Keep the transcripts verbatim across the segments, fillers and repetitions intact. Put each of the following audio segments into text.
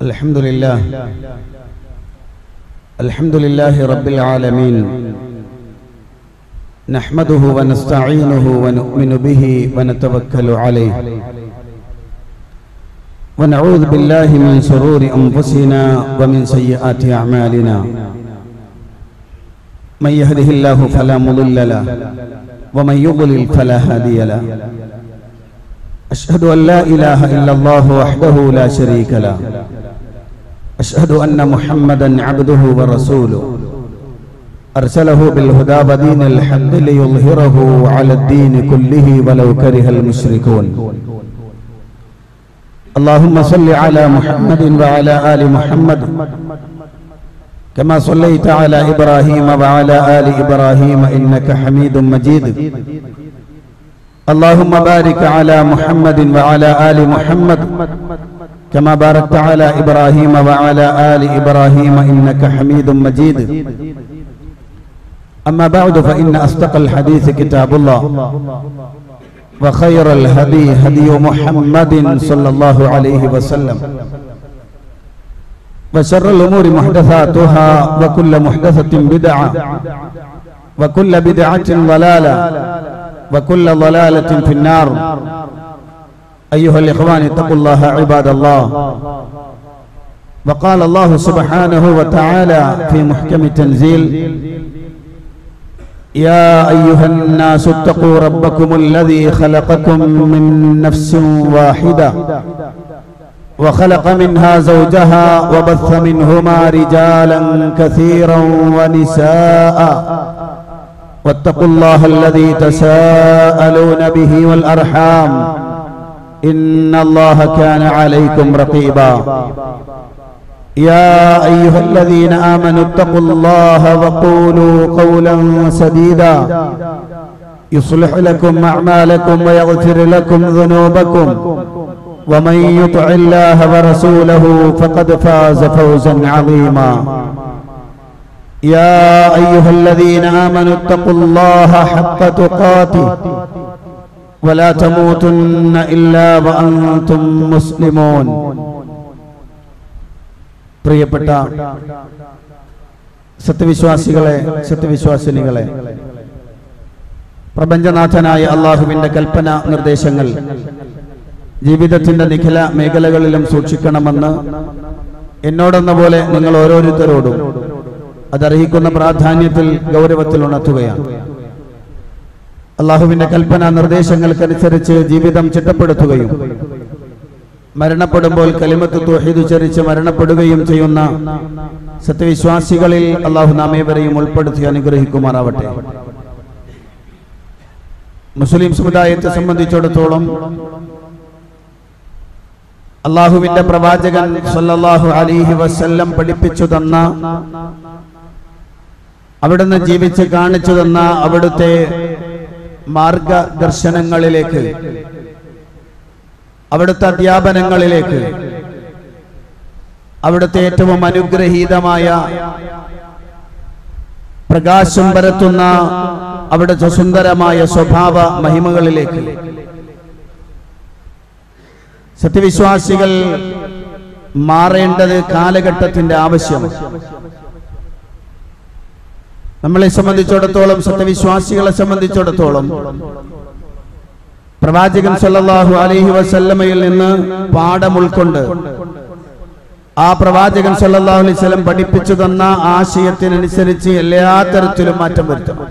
الحمد لله الحمد لله رب العالمين نحمده ونستعينه ونؤمن به ونتوكل عليه ونعوذ بالله من شرور أنفسنا ومن سيئات أعمالنا من يهده الله فلا مضل له ومن يضلل فلا هادي له أشهد أن لا إله إلا الله وحده لا شريك له أشهد أن محمدا عبده ورسوله أرسله بالهدى ودين الحق ليظهره على الدين كله ولو كره المشركون اللهم صل على محمد وعلى آل محمد كما صليت على إبراهيم وعلى آل إبراهيم إنك حميد مجيد اللهم بارك على محمد وعلى آل محمد كما باركت على إبراهيم وعلى آل إبراهيم إنك حميد مجيد أما بعد فإن أصدق الحديث كتاب الله وخير الهدي هدي محمد صلى الله عليه وسلم وشر الأمور محدثاتها وكل محدثة بدعة وكل بدعة ضلالة وكل ضلالة في النار أيها الإخوان اتقوا الله عباد الله وقال الله سبحانه وتعالى في محكم التنزيل يا أيها الناس اتقوا ربكم الذي خلقكم من نفس واحدة وخلق منها زوجها وبث منهما رجالا كثيرا ونساء واتقوا الله الذي تساءلون به والأرحام إن الله كان عليكم رقيبا يا أيها الذين آمنوا اتقوا الله وقولوا قولا سديدا يصلح لكم أعمالكم ويغفر لكم ذنوبكم ومن يطع الله ورسوله فقد فاز فوزا عظيما يا أيها الذين آمنوا اتقوا الله حق تقاته ولا تموتن إلا وأنتم مسلمون പ്രിയപ്പെട്ട സത്യവിശ്വാസികളെ സത്യവിശ്വാസിനികളെ പ്രപഞ്ചനാഥനായ അല്ലാഹുവിന്റെ കൽപ്പന നിർദ്ദേശങ്ങൾ ജീവിതത്തിന്റെ നിഖില മേഖലകളിലും സൂക്ഷിക്കണമെന്ന് എന്നോടെന്ന പോലെ നിങ്ങൾ ഓരോരുത്തരോടും അതർഹിക്കുന്ന പ്രാധാന്യത്തിൽ ഗൗരവത്തിൽ ഉണർത്തുകയാണ്. അല്ലാഹുവിന്റെ കൽപ്പന നിർദ്ദേശങ്ങൾക്കനുസരിച്ച് ജീവിതം ചിട്ടപ്പെടുത്തുകയും മരണപ്പെടുമ്പോൾ കലിമത്ത് തൗഹീദ് ഉച്ചരിച്ച് മരണപ്പെടുകയും ചെയ്യുന്ന സത്യവിശ്വാസികളിൽ അല്ലാഹു നാമേവരെയും ഉൾപ്പെടുത്തി അനുഗ്രഹിക്കുമാറാവട്ടെ. മുസ്ലിം സമുദായത്തെ സംബന്ധിച്ചിടത്തോളം അല്ലാഹുവിന്റെ പ്രവാചകൻ സല്ലല്ലാഹു അലൈഹി വസല്ലം പഠിപ്പിച്ചു തന്ന, അവിടുന്ന് ജീവിച്ച് കാണിച്ചു തന്ന അവിടുത്തെ മാർഗദർശനങ്ങളിലേക്ക്, അവിടുത്തെ അധ്യാപനങ്ങളിലേക്ക്, അവിടുത്തെ ഏറ്റവും അനുഗ്രഹീതമായ പ്രകാശം പരത്തുന്ന അവിടുത്തെ സുന്ദരമായ സ്വഭാവ മഹിമകളിലേക്ക് സത്യവിശ്വാസികൾ മാറേണ്ടത് കാലഘട്ടത്തിന്റെ ആവശ്യം. നമ്മളെ സംബന്ധിച്ചിടത്തോളം, സത്യവിശ്വാസികളെ സംബന്ധിച്ചിടത്തോളം പ്രവാചകൻ സല്ലല്ലാഹു അലൈഹി വസല്ലമയിൽ നിന്ന് പാഠം ഉൾക്കൊണ്ട് ആ പ്രവാചകൻ സല്ലല്ലാഹു അലൈഹി വസല്ലം പഠിപ്പിച്ചു തന്ന ആശയത്തിനനുസരിച്ച് എല്ലാ തരത്തിലും മാറ്റം വരുത്തണം.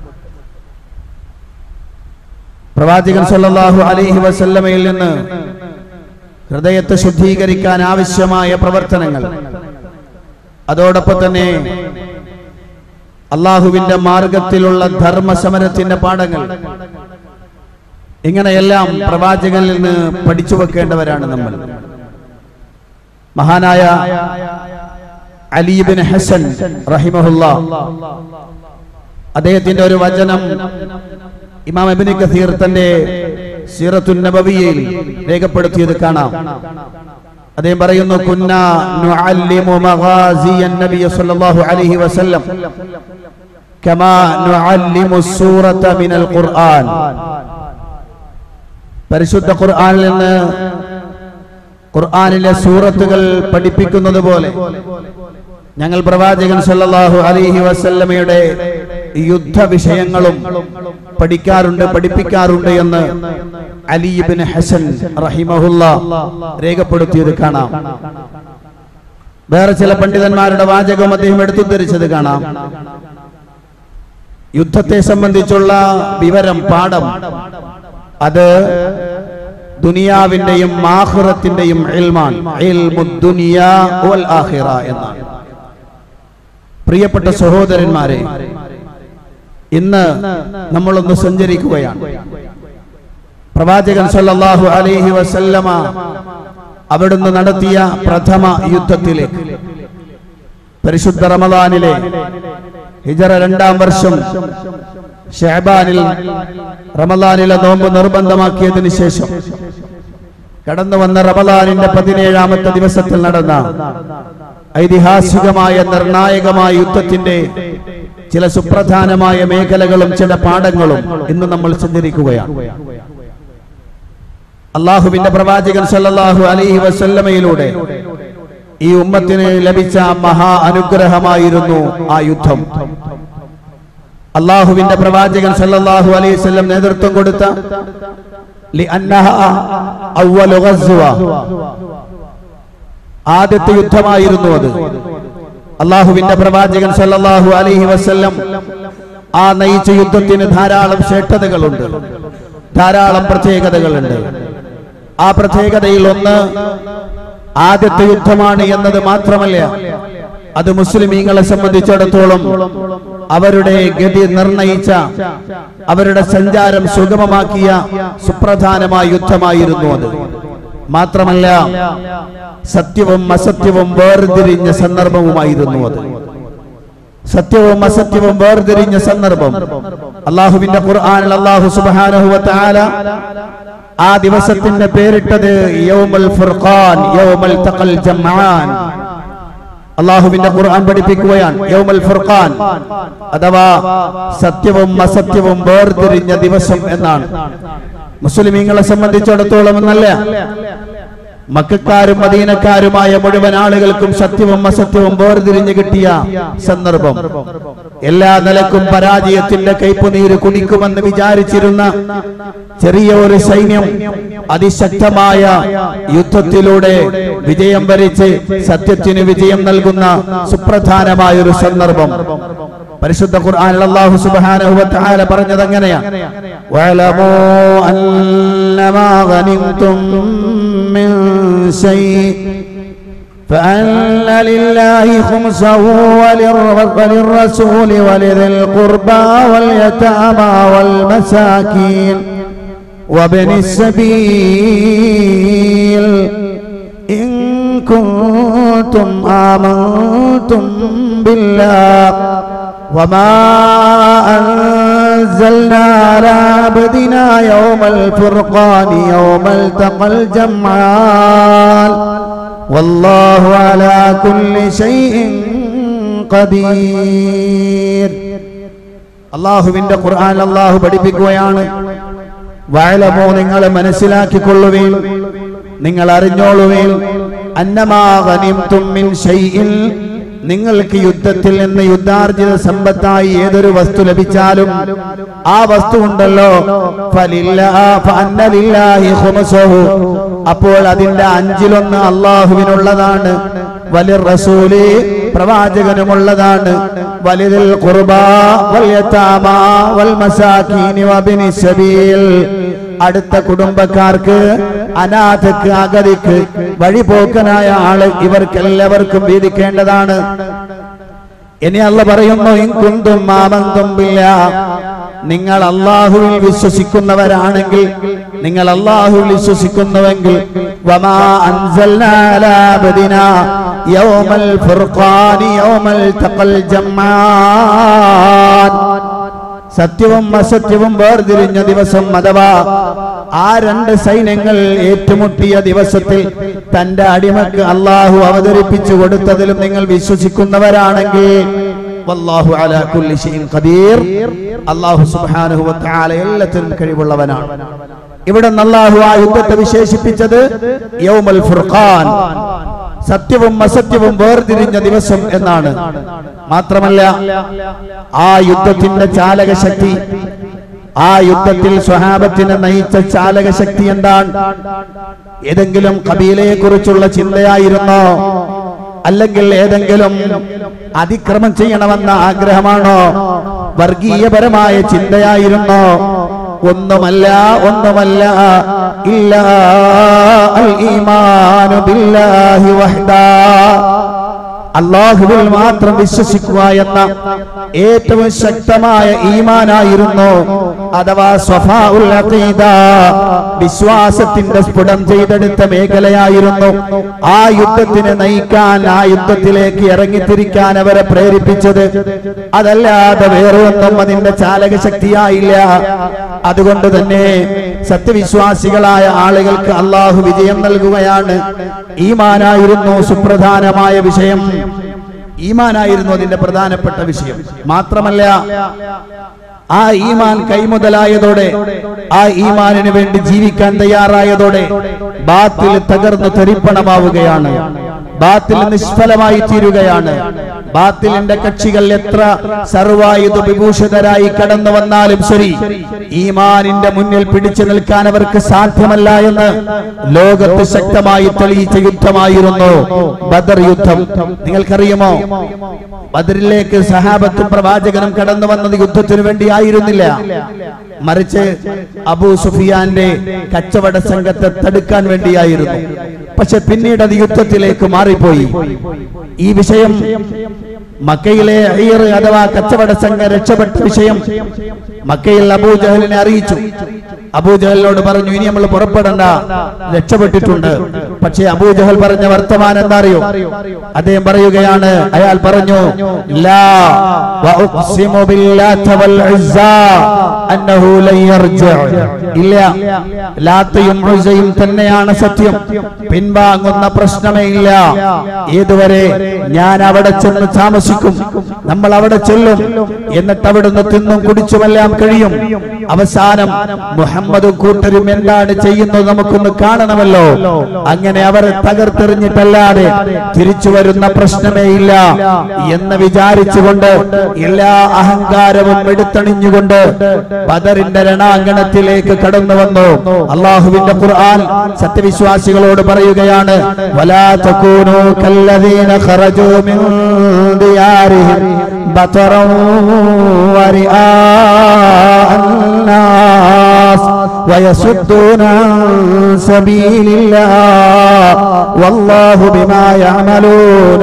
പ്രവാചകൻ സല്ലല്ലാഹു അലൈഹി വസല്ലമയിൽ നിന്ന് ഹൃദയത്തെ ശുദ്ധീകരിക്കാൻ ആവശ്യമായ പ്രവർത്തനങ്ങൾ, അതോടൊപ്പം തന്നെ അല്ലാഹുവിന്റെ മാർഗത്തിലുള്ള ധർമ്മസമരത്തിന്റെ പാഠങ്ങൾ, ഇങ്ങനെയെല്ലാം പ്രവാചകനിൽ നിന്ന് പഠിച്ചു വെക്കേണ്ടവരാണ് നമ്മൾ. മഹാനായ അലി ഇബ്നു ഹസൻ റഹിമഹുല്ലാഹ് അദ്ദേഹത്തിന്റെ ഒരു വചനം ഇമാം ഇബ്നു കസീർ തന്റെ സീറത്തുൻ നബവിയിൽ രേഖപ്പെടുത്തിയത് കാണാം. അദ്ദേഹം പറയുന്നു, കുന്നാ നുഅല്ലിമു മഗാസിയൻ നബി സല്ലല്ലാഹു അലൈഹി വസല്ലം കമാ നുഅല്ലിമു സൂറത മിനൽ ഖുർആൻ. പരിശുദ്ധ ഖുർആനിൽ നിന്ന് ഖുർആനിലെ സൂറത്തുകൾ പഠിപ്പിക്കുന്നത് പോലെ ഞങ്ങൾ പ്രവാചകൻ സല്ലല്ലാഹു അലൈഹി വസല്ലമയുടെ യുദ്ധ വിഷയങ്ങളും പഠിക്കാറുണ്ട്, പഠിപ്പിക്കാറുണ്ട് എന്ന് അലി ഇബ്നു ഹസൻ റഹിമഹുല്ലാഹ് രേഖപ്പെടുത്തിയത് കാണാം. വേറെ ചില പണ്ഡിതന്മാരുടെ വാചകം അദ്ദേഹം എടുത്തുദ്ധരിച്ചത് കാണാം. യുദ്ധത്തെ സംബന്ധിച്ചുള്ള വിവരം, പാഠം, അത് ദുനിയാവിന്റെയും ആഖിറത്തിന്റെയും ഇൽമാൻ, ഇൽമുദ് ദുനിയാ വൽ ആഖിറ എന്നാണ്. പ്രിയപ്പെട്ട സഹോദരന്മാരെ, ഇന്ന് നമ്മളൊന്ന് സഞ്ചരിക്കുകയാണ്. പ്രവാചകൻ സല്ലല്ലാഹു അലൈഹി വസല്ലമ അവിടുന്ന് നടത്തിയ പ്രഥമ യുദ്ധത്തിലേക്ക്. പരിശുദ്ധ റമദാനിലെ ഹിജറ രണ്ടാം വർഷം ശഅബാനിൽ റമദാനിലെ നോമ്പ് നിർബന്ധമാക്കിയതിനു ശേഷം കടന്നു വന്ന റമദാനിന്റെ പതിനേഴാമത്തെ ദിവസത്തിൽ നടന്ന ഐതിഹാസികമായ നിർണായകമായ യുദ്ധത്തിന്റെ ചില സുപ്രധാനമായ മേഖലകളും ചില പാഠങ്ങളും ഇന്ന് നമ്മൾ സഞ്ചരിക്കുകയാണ്. അള്ളാഹുവിന്റെ പ്രവാചകൻ സല്ലല്ലാഹു അലൈഹി വസല്ലമയിലൂടെ ഈ ഉമ്മത്തിന് ലഭിച്ച മഹാ അനുഗ്രഹമായിരുന്നു ആ യുദ്ധം. അള്ളാഹുവിന്റെ പ്രവാചകൻ സല്ലല്ലാഹു അലൈഹി വസല്ലം നേതൃത്വം കൊടുത്ത ലിഅന്നഹ അവ്വലു ഗസ്വ, ആദ്യത്തെ യുദ്ധമായിരുന്നു അത്. അള്ളാഹുവിന്റെ പ്രവാചകൻ സല്ലല്ലാഹു അലൈഹി വസല്ലം ആ നയിച്ച യുദ്ധത്തിന് ധാരാളം ശ്രേഷ്ഠതകളുണ്ട്, ധാരാളം പ്രത്യേകതകളുണ്ട്. ആ പ്രത്യേകതയിൽ ഒന്ന് ആദ്യത്തെ യുദ്ധമാണ് എന്നത് മാത്രമല്ല, അത് മുസ്ലിമീങ്ങളെ സംബന്ധിച്ചിടത്തോളം അവരുടെ ഗതി നിർണയിച്ച, അവരുടെ സഞ്ചാരം സുഗമമാക്കിയ സുപ്രധാനമായ യുദ്ധമായിരുന്നു അത്. മാത്രമല്ല, സത്യവും അസത്യവും വേർതിരിഞ്ഞ സന്ദർഭവുമായിരുന്നു അത്. സത്യവും അസത്യവും വേർതിരിഞ്ഞ സന്ദർഭം. അള്ളാഹുവിന്റെ ഖുർആനിൽ അല്ലാഹു സുബ്ഹാനഹു വ തആല ആ ദിവസത്തിന്റെ പേരിട്ടത് യൗമുൽ ഫുർഖാൻ, യൗമുൽ തഖൽ ജംആൻ. അള്ളാഹുവിന്റെ ഖുർആൻ പഠിപ്പിക്കുകയാണ് യൗമുൽ ഫുർഖാൻ അഥവാ സത്യവും അസത്യവും വേർതിരിഞ്ഞ ദിവസം എന്നാണ്. മുസ്ലിമീങ്ങളെ സംബന്ധിച്ചിടത്തോളം എന്നല്ല, മക്കക്കാരും മദീനക്കാരുമായ മുഴുവൻ ആളുകൾക്കും സത്യവും അസത്യവും വേർതിരിഞ്ഞ് കിട്ടിയ സന്ദർഭം. എല്ലാ നിലക്കും പരാജയത്തിന്റെ കൈപ്പുനീര് കുടിക്കുമെന്ന് വിചാരിച്ചിരുന്ന ചെറിയ ഒരു സൈന്യം അതിശക്തമായ യുദ്ധത്തിലൂടെ വിജയം വരിച്ച് സത്യത്തിന് വിജയം നൽകുന്ന സുപ്രധാനമായ ഒരു സന്ദർഭം. പരിശുദ്ധ ഖുർആനിൽ അല്ലാഹു സുബ്ഹാനഹു വ തആല പറഞ്ഞത് അങ്ങനെയാണ്: വഅലമൂ അന്നമാ ഗനിംതും മിൻ ശൈഇ ഫഅന്ന ലില്ലാഹി ഖുംസഹു വലിർറസൂലി വലിൽ ഖുർബാ വൽ യതാമാ വൽ മസാകീൻ വബ്നിസ് സബീൽ ഇൻ കുൻതും ആമൻതും ബില്ലാഹി وما أنزلنا على عبدنا يوم الفرقان يوم التقى الجمعان والله على كل شيء قدير. അല്ലാഹുവിന്റെ ഖുർആൻ അല്ലാഹു പഠിപ്പിക്കുകയാണ്, വഅലമൂ, നിങ്ങൾ മനസ്സിലാക്കിക്കൊള്ളുവീൻ, നിങ്ങൾ അറിഞ്ഞോളുവീൻ, അന്നമാ ഗനിംതും മിൻ ശൈഇൻ, നിങ്ങൾക്ക് യുദ്ധത്തിൽ നിന്ന് യുദ്ധാർജിത സമ്പത്തായി ഏതൊരു വസ്തു ലഭിച്ചാലും ആ വസ്തു ഉണ്ടല്ലോ, അപ്പോൾ അതിന്റെ അഞ്ചിലൊന്ന് അള്ളാഹുവിനുള്ളതാണ്, വലിർ റസൂലി, പ്രവാചകനുമുള്ളതാണ്, വലിൽ ഖുർബാ വൽ യതാമാ വൽ മസാകീനി വബ്നിസ് സബീൽ, അടുത്ത കുടുംബക്കാർക്ക്, അനാഥക്ക്, അഗതിക്ക്, വഴിപോക്കനായ ആള്, ഇവർക്കെല്ലാവർക്കും വീതിക്കേണ്ടതാണ്. ഇനി അല്ലാഹു പറയുന്നു, ഇൻ കുന്തും ആമൻതും ബില്ലാഹ്, നിങ്ങൾ അല്ലാഹുവിൽ വിശ്വസിക്കുന്നവരാണെങ്കിൽ, നിങ്ങൾ അല്ലാഹുവിൽ വിശ്വസിക്കുന്നുവെങ്കിൽ, വമാ അൻസൽനാ അലാ അബ്ദിനാ യൗമൽ ഫുർഖാനി യൗമൽ തഖൽ ജംആൻ, സത്യവും അസത്യവും വേർതിരിഞ്ഞ ദിവസം അഥവാ ആ രണ്ട് സൈന്യങ്ങൾ ഏറ്റുമുട്ടിയ ദിവസത്തിൽ തന്റെ അടിമക്ക് അല്ലാഹു അവതരിപ്പിച്ചു കൊടുത്തതിലും നിങ്ങൾ വിശ്വസിക്കുന്നവരാണെങ്കിൽ, വല്ലാഹു അലാ കുല്ലി ഷൈഇൻ ഖദീർ, അല്ലാഹു സുബ്ഹാനഹു വ തആല എല്ലാത്തിനും കഴിവുള്ളവനാണ്. ഇവിടെ അല്ലാഹു ആ യുദ്ധത്തെ വിശേഷിപ്പിച്ചത് യൗമുൽ ഫുർഖാൻ, സത്യവും അസത്യവും വേർതിരിഞ്ഞ ദിവസം എന്നാണ്. മാത്രമല്ല ആ യുദ്ധത്തിന്റെ ചാലക ശക്തി, ആ യുദ്ധത്തിൽ സ്വഹാബത്തിനെ നയിച്ച ചാലക ശക്തി എന്താണ്? ഏതെങ്കിലും കബീലയെ കുറിച്ചുള്ള ചിന്തയായിരുന്നോ? അല്ലെങ്കിൽ ഏതെങ്കിലും അതിക്രമം ചെയ്യണമെന്ന ആഗ്രഹമാണോ? വർഗീയപരമായ ചിന്തയായിരുന്നോ? ഒന്നുമല്ല, ഒന്നുമല്ല. ഇല്ലാ അൽ ഈമാനു ബില്ലാഹി വഹ്ദാ, അല്ലാഹുവിൽ മാത്രം വിശ്വസിക്കുക എന്ന ഏറ്റവും ശക്തമായ ഈമാനായിരുന്നു. അഥവാ സ്വഫാഉൽ അഖീദ, വിശ്വാസത്തിന്റെ സ്ഫുടം ചെയ്തെടുത്ത മേഖലയായിരുന്നു ആ യുദ്ധത്തിനെ നയിക്കാൻ, ആ യുദ്ധത്തിലേക്ക് ഇറങ്ങിത്തിരിക്കാൻ അവരെ പ്രേരിപ്പിച്ചത്. അതല്ലാതെ വേറെ ഒന്നും അതിന്റെ ചാലക ശക്തിയായില്ല. അതുകൊണ്ട് തന്നെ സത്യവിശ്വാസികളായ ആളുകൾക്ക് അല്ലാഹു വിജയം നൽകുകയാണ്. ഈമാനായിരുന്നു സുപ്രധാനമായ വിഷയം, ഈമാനായിരുന്നു അതിന്റെ പ്രധാനപ്പെട്ട വിഷയം. മാത്രമല്ല ആ ഈമാൻ കൈമുതലായതോടെ, ആ ഈമാനിന് വേണ്ടി ജീവിക്കാൻ തയ്യാറായതോടെ ബാത്തിൽ തകർന്നു തരിപ്പണമാവുകയാണ്, ബാത്തിൽ നിഷ്ഫലമായി തീരുകയാണ്. ബാത്തിലിന്റെ കക്ഷികൾ എത്ര സർവായുധ വിഭൂഷിതരായി കടന്നു വന്നാലും ശരി, ഈമാനിന്റെ മുന്നിൽ പിടിച്ചു നിൽക്കാൻ അവർക്ക് സാധ്യമല്ല എന്ന് ലോകത്ത് ശക്തമായി തെളിയിച്ച യുദ്ധമായിരുന്നു ബദർ യുദ്ധം. നിങ്ങൾക്കറിയുമോ, ബദറിലേക്ക് സഹാബത്തും പ്രവാചകനും കടന്നു വന്നത് യുദ്ധത്തിനു വേണ്ടി ആയിരുന്നില്ല, മറിച്ച് അബൂ സുഫിയാന്റെ കച്ചവട സംഘത്തെ തടുക്കാൻ വേണ്ടിയായിരുന്നു. പക്ഷെ പിന്നീട് അത് യുദ്ധത്തിലേക്ക് മാറിപ്പോയി. ഈ വിഷയം മക്കയിലെ അയ്യർ അഥവാ കച്ചവട സംഘം രക്ഷപ്പെട്ട വിഷയം മക്കയിൽ അബൂജഹലിനെ അറിയിച്ചു. അബൂജഹലിനോട് പറഞ്ഞു, ഇനി നമ്മൾ പുറപ്പെടണ്ട, രക്ഷപ്പെട്ടിട്ടുണ്ട്. പക്ഷേ അബൂജഹൽ പറഞ്ഞ വർത്തമാനം എന്താ അറിയോ? അദ്ദേഹം പറയുകയാണ്, അയാൾ പറഞ്ഞു, ലാ വഉഖ്സിമു ബില്ലാത്തി വൽ ഉസ്സാ അന്നഹു ലൻ യർജഅ, ഇല്ല, ലാത്തയും ഉസ്സയും തന്നെയാണ് സത്യം, പിൻവാങ്ങുന്ന പ്രശ്നമേ ഇല്ല. ഏതുവരെ? ഞാൻ അവിടെ ചെന്ന് താമസിക്കും, നമ്മൾ അവിടെ ചെല്ലും, എന്നിട്ട് അവിടുന്ന് തിന്നും കുടിച്ചുമെല്ലാം കഴിയും. അവസാനം മുഹമ്മദും കൂട്ടരും എന്താണ് ചെയ്യുന്നത് നമുക്കൊന്ന് കാണണമല്ലോ. അങ്ങനെ അവരെ തകർത്തെറിഞ്ഞിട്ടല്ലാതെ തിരിച്ചു വരുന്ന പ്രശ്നമേ ഇല്ല എന്ന് വിചാരിച്ചുകൊണ്ട് എല്ലാ അഹങ്കാരവും എടുത്തണിഞ്ഞുകൊണ്ട് ബദറിന്റെ രണാങ്കണത്തിലേക്ക് കടന്നു വന്നു. അല്ലാഹുവിന്റെ ഖുർആൻ സത്യവിശ്വാസികളോട് പറയുകയാണ്, വലാ തകൂനൂ കല്ലദീന ഖറജൂ മിൻ ദിയാരിഹിം ബതറൻ വരിആ الناس ويصدون عن سبيل الله والله بما يعملون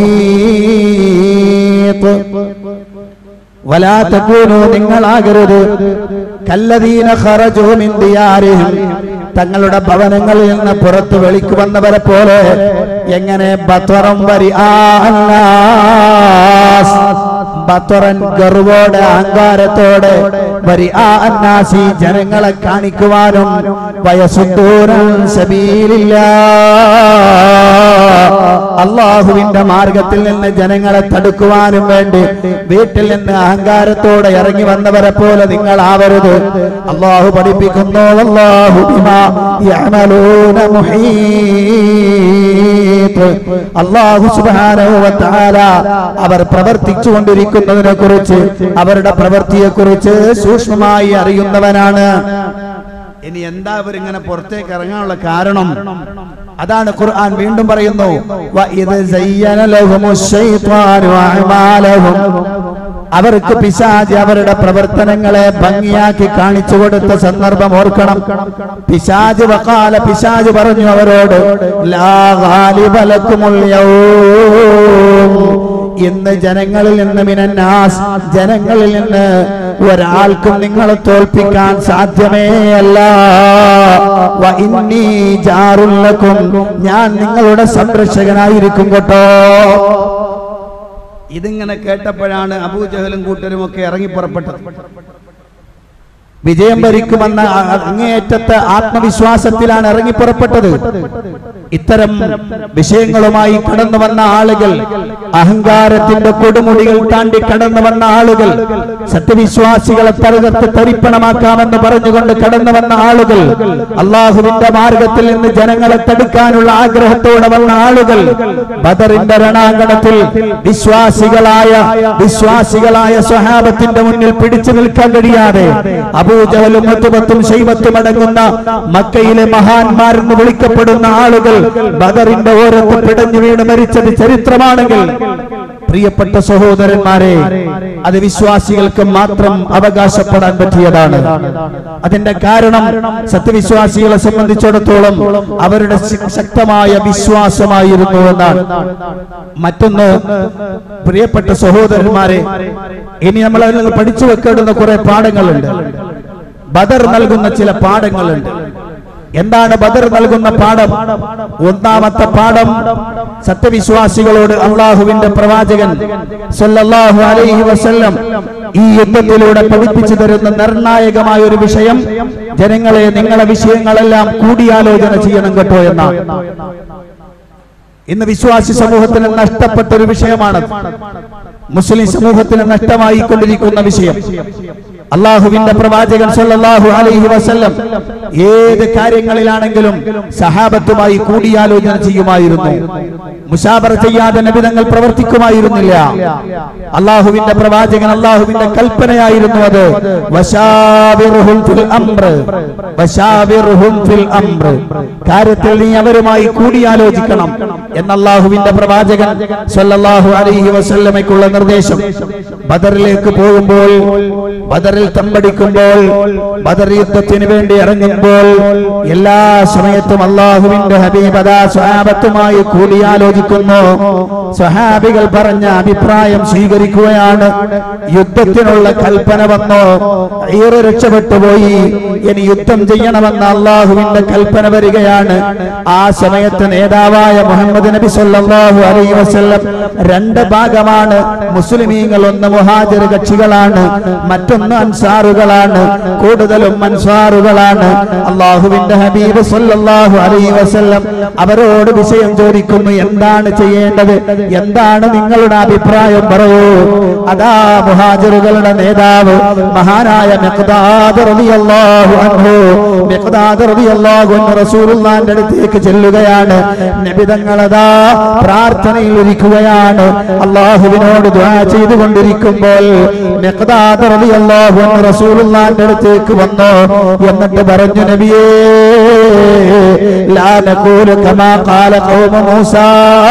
محيط. ولا تكونوا നിങ്ങളാകരുത് കല്ലദീന ഖറജൂ മിൻ ദിയാരിഹിം, തങ്ങളുടെ ഭവനങ്ങളിൽ നിന്ന് പുറത്തു വെളിക്ക് വന്നവരെ പോലെ. എങ്ങനെ? ബത്വറം വരിആ അന്നാസ്, ബത്വറൻ ഗർവോടെ അഹങ്കാരത്തോടെ, വരിആ അന്നാസി ജനങ്ങളെ കാണിക്കുവാനും, വയസുദ്ദൂന സബീലില്ലാഹ് അല്ലാഹുവിന്റെ മാർഗത്തിൽ നിന്ന് ജനങ്ങളെ തടുക്കുവാനും വേണ്ടി വീട്ടിൽ നിന്ന് അഹങ്കാരത്തോടെ ഇറങ്ങി വന്നവരെ പോലെ നിങ്ങൾ ആവരുത്. അല്ലാഹു പഠിപ്പിക്കുന്നു, വല്ലാഹു ബിമാ യഅമലൂന മുഹീത്. അല്ലാഹു സുബ്ഹാനഹു വ തആല അവർ പ്രവർത്തിച്ചു കൊണ്ടിരിക്കുന്നതിനെ കുറിച്ച്, അവരുടെ പ്രവൃത്തിയെ കുറിച്ച് സൂക്ഷ്മമായി അറിയുന്നവനാണ്. ഇനി എന്താ അവരിങ്ങനെ പുറത്തേക്ക് ഇറങ്ങാനുള്ള കാരണം? അതാണ് ഖുർആൻ വീണ്ടും പറയുന്നു, വഇദ് സയ്യന ലഹുമുശ് ശൈത്വാനു അഅമാലഹും, അവർക്ക് പിശാച് അവരുടെ പ്രവർത്തനങ്ങളെ ഭംഗിയാക്കി കാണിച്ചു കൊടുത്ത സന്ദർഭം ഓർക്കണം. പിശാച് വഖാല, പിശാച് പറഞ്ഞു അവരോട്, ലാ ഗാലിബ ലക്കുമുൽ യൗം, ഇന്ന് ജനങ്ങളിൽ നിന്ന്, മിനന്നാസ് ജനങ്ങളിൽ നിന്ന് ഒരാൾക്കും നിങ്ങളെ തോൽപ്പിക്കാൻ സാധ്യമേ അല്ല. വ ഇന്നി ജാറുൽ ലക്കും, ഞാൻ നിങ്ങളുടെ സംരക്ഷകനായിരിക്കും കേട്ടോ. ഇതിങ്ങനെ കേട്ടപ്പോഴാണ് അബൂജഹലും കൂട്ടരും ഒക്കെ ഇറങ്ങി പുറപ്പെട്ടത്. വിജയം ഭരിക്കുമെന്ന അങ്ങേയറ്റത്തെ ആത്മവിശ്വാസത്തിലാണ് ഇറങ്ങി പുറപ്പെട്ടത്. ഇത്തരം വിഷയങ്ങളുമായി കടന്നു വന്ന ആളുകൾ, അഹങ്കാരത്തിന്റെ കൊടുമുടികൾ താണ്ടി കടന്നു വന്ന ആളുകൾ, സത്യവിശ്വാസികളെ തറുകത്ത് തരിപ്പണമാക്കാമെന്ന് പറഞ്ഞുകൊണ്ട് കടന്നു വന്ന ആളുകൾ, അള്ളാഹുവിന്റെ മാർഗത്തിൽ നിന്ന് ജനങ്ങളെ തടുക്കാനുള്ള ആഗ്രഹത്തോടെ വന്ന ആളുകൾ, ബദറിന്റെ രണാങ്കണത്തിൽ വിശ്വാസികളായ വിശ്വാസികളായ സ്വഹാബത്തിന്റെ മുന്നിൽ പിടിച്ചു നിൽക്കാൻ കഴിയാതെ അബൂജഹലും ഉത്ബത്തും ശൈബത്തും അടങ്ങുന്ന മക്കയിലെ മഹാന്മാരെന്ന് വിളിക്കപ്പെടുന്ന ആളുകൾ ബദറിന്റെ ഓരത്ത് പിടഞ്ഞു വീണ് മരിച്ചത് ചരിത്രമാണെങ്കിൽ, പ്രിയപ്പെട്ട സഹോദരന്മാരെ, അത് വിശ്വാസികൾക്ക് മാത്രം അവകാശപ്പെടാൻ പറ്റിയതാണ്. അതിന്റെ കാരണം സത്യവിശ്വാസികളെ സംബന്ധിച്ചിടത്തോളം അവരുടെ ശക്തമായ വിശ്വാസമായിരുന്നു എന്നാണ്. മറ്റൊന്ന്, പ്രിയപ്പെട്ട സഹോദരന്മാരെ, ഇനി നമ്മൾ അതിൽ നിന്ന് പഠിച്ചു വെക്കേണ്ടുന്ന കുറെ പാഠങ്ങളുണ്ട്. ബദർ നൽകുന്ന ചില പാഠങ്ങളുണ്ട്. എന്താണ് ബദർ നൽകുന്ന പാഠം? ഒന്നാമത്തെ പാഠം, സത്യവിശ്വാസികളോട് അള്ളാഹുവിന്റെ പ്രവാചകൻ സല്ലല്ലാഹു അലൈഹി വസല്ലം ഈ യുദ്ധത്തിലൂടെ പഠിപ്പിച്ചു തരുന്ന നിർണായകമായ ഒരു വിഷയം, ജനങ്ങളെ നിങ്ങളെ വിഷയങ്ങളെല്ലാം കൂടിയാലോചന ചെയ്യണം കേട്ടോ എന്നാണ്. ഇന്ന് വിശ്വാസി സമൂഹത്തിന് നഷ്ടപ്പെട്ട ഒരു വിഷയമാണ്, മുസ്ലിം സമൂഹത്തിന് നഷ്ടമായി കൊണ്ടിരിക്കുന്ന വിഷയം. അള്ളാഹുവിന്റെ പ്രവാചകൻ സല്ലല്ലാഹു അലൈഹി വസല്ലം ഏത് കാര്യങ്ങളിലാണെങ്കിലും സഹാബത്തുമായി കൂടിയാലോചന ചെയ്യുമായിരുന്നു. മുശാവറ ചെയ്യാതെ നബി തങ്ങൾ പ്രവർത്തിക്കുമായിരുന്നില്ല. അള്ളാഹുവിന്റെ പ്രവാചകൻ, അള്ളാഹുവിന്റെ കൽപ്പനയായിരുന്നു അത്. വശാവിർഹും ഫിൽ അംർ, വശാവിർഹും ഫിൽ അംർ, കാര്യത്തിൽ നീ അവരുമായി കൂടിയാലോചിക്കണം എന്ന അള്ളാഹുവിന്റെ പ്രവാചകൻ സല്ലല്ലാഹു അലൈഹി വസല്ലമയ്ക്കുള്ള നിർദ്ദേശം. ബദറിലേക്ക് പോകുമ്പോൾ, ബദറിൽ തമ്പടിക്കുമ്പോൾ, ബദർ യുദ്ധത്തിന് വേണ്ടി ഇറങ്ങുമ്പോൾ എല്ലാ സമയത്തും അള്ളാഹുവിന്റെ ഹബീബ് അതാ സ്വഹാബത്തുമായി കൂടിയാലോചിക്കുന്നു. സ്വഹാബികൾ പറഞ്ഞ അഭിപ്രായം സ്വീകരിക്കുകയാണ്. യുദ്ധത്തിനുള്ള കൽപ്പന വന്നോ, ഏറെ രക്ഷപ്പെട്ടുപോയി, ഇനി യുദ്ധം ചെയ്യണമെന്ന അള്ളാഹുവിന്റെ കൽപ്പന വരികയാണ്. ആ സമയത്ത് നേതാവായ മുഹമ്മദ് നബി സല്ലല്ലാഹു അലൈഹി വസല്ലം രണ്ട് ഭാഗമാണ്. മുസ്ലിമീങ്ങൾ ഒന്ന് മുഹാജിർ കക്ഷികളാണ്, മറ്റൊന്ന് അൻസാറുകളാണ്. കൂടുതലും അൻസാറുകളാണ്. അള്ളാഹുവിന്റെ ഹബീബ് സല്ലല്ലാഹു അലൈഹി വസല്ലം അവരോട് വിഷയം ചോദിക്കുന്നു, എന്താണ് ചെയ്യേണ്ടത്, എന്താണ് നിങ്ങളുടെ അഭിപ്രായം പറയൂ. അതാ മുഹാജിറുകളുടെ നേതാവ് മഹാനായ മിഖ്ദാദ് റളിയല്ലാഹു അൻഹു, മിഖ്ദാദ് റളിയല്ലാഹു അൻഹു റസൂലുള്ളാഹിന്റെ അടുത്തേക്ക് ചെല്ലുകയാണ്. നബി തങ്ങൾ അതാ പ്രാർത്ഥനയിൽ ഇരിക്കുകയാണ്. അള്ളാഹുവിനോട് ദുആ ചെയ്തുകൊണ്ടിരിക്കുമ്പോൾ മിഖ്ദാദ് റളിയല്ലാഹു അൻഹു റസൂലുള്ളാഹിന്റെ അടുത്തേക്ക് വന്നു. എന്നിട്ട് പറഞ്ഞു, നബിയേ, ലാ നഖൂലു കമാ ഖാല ഖൗമ മൂസാ,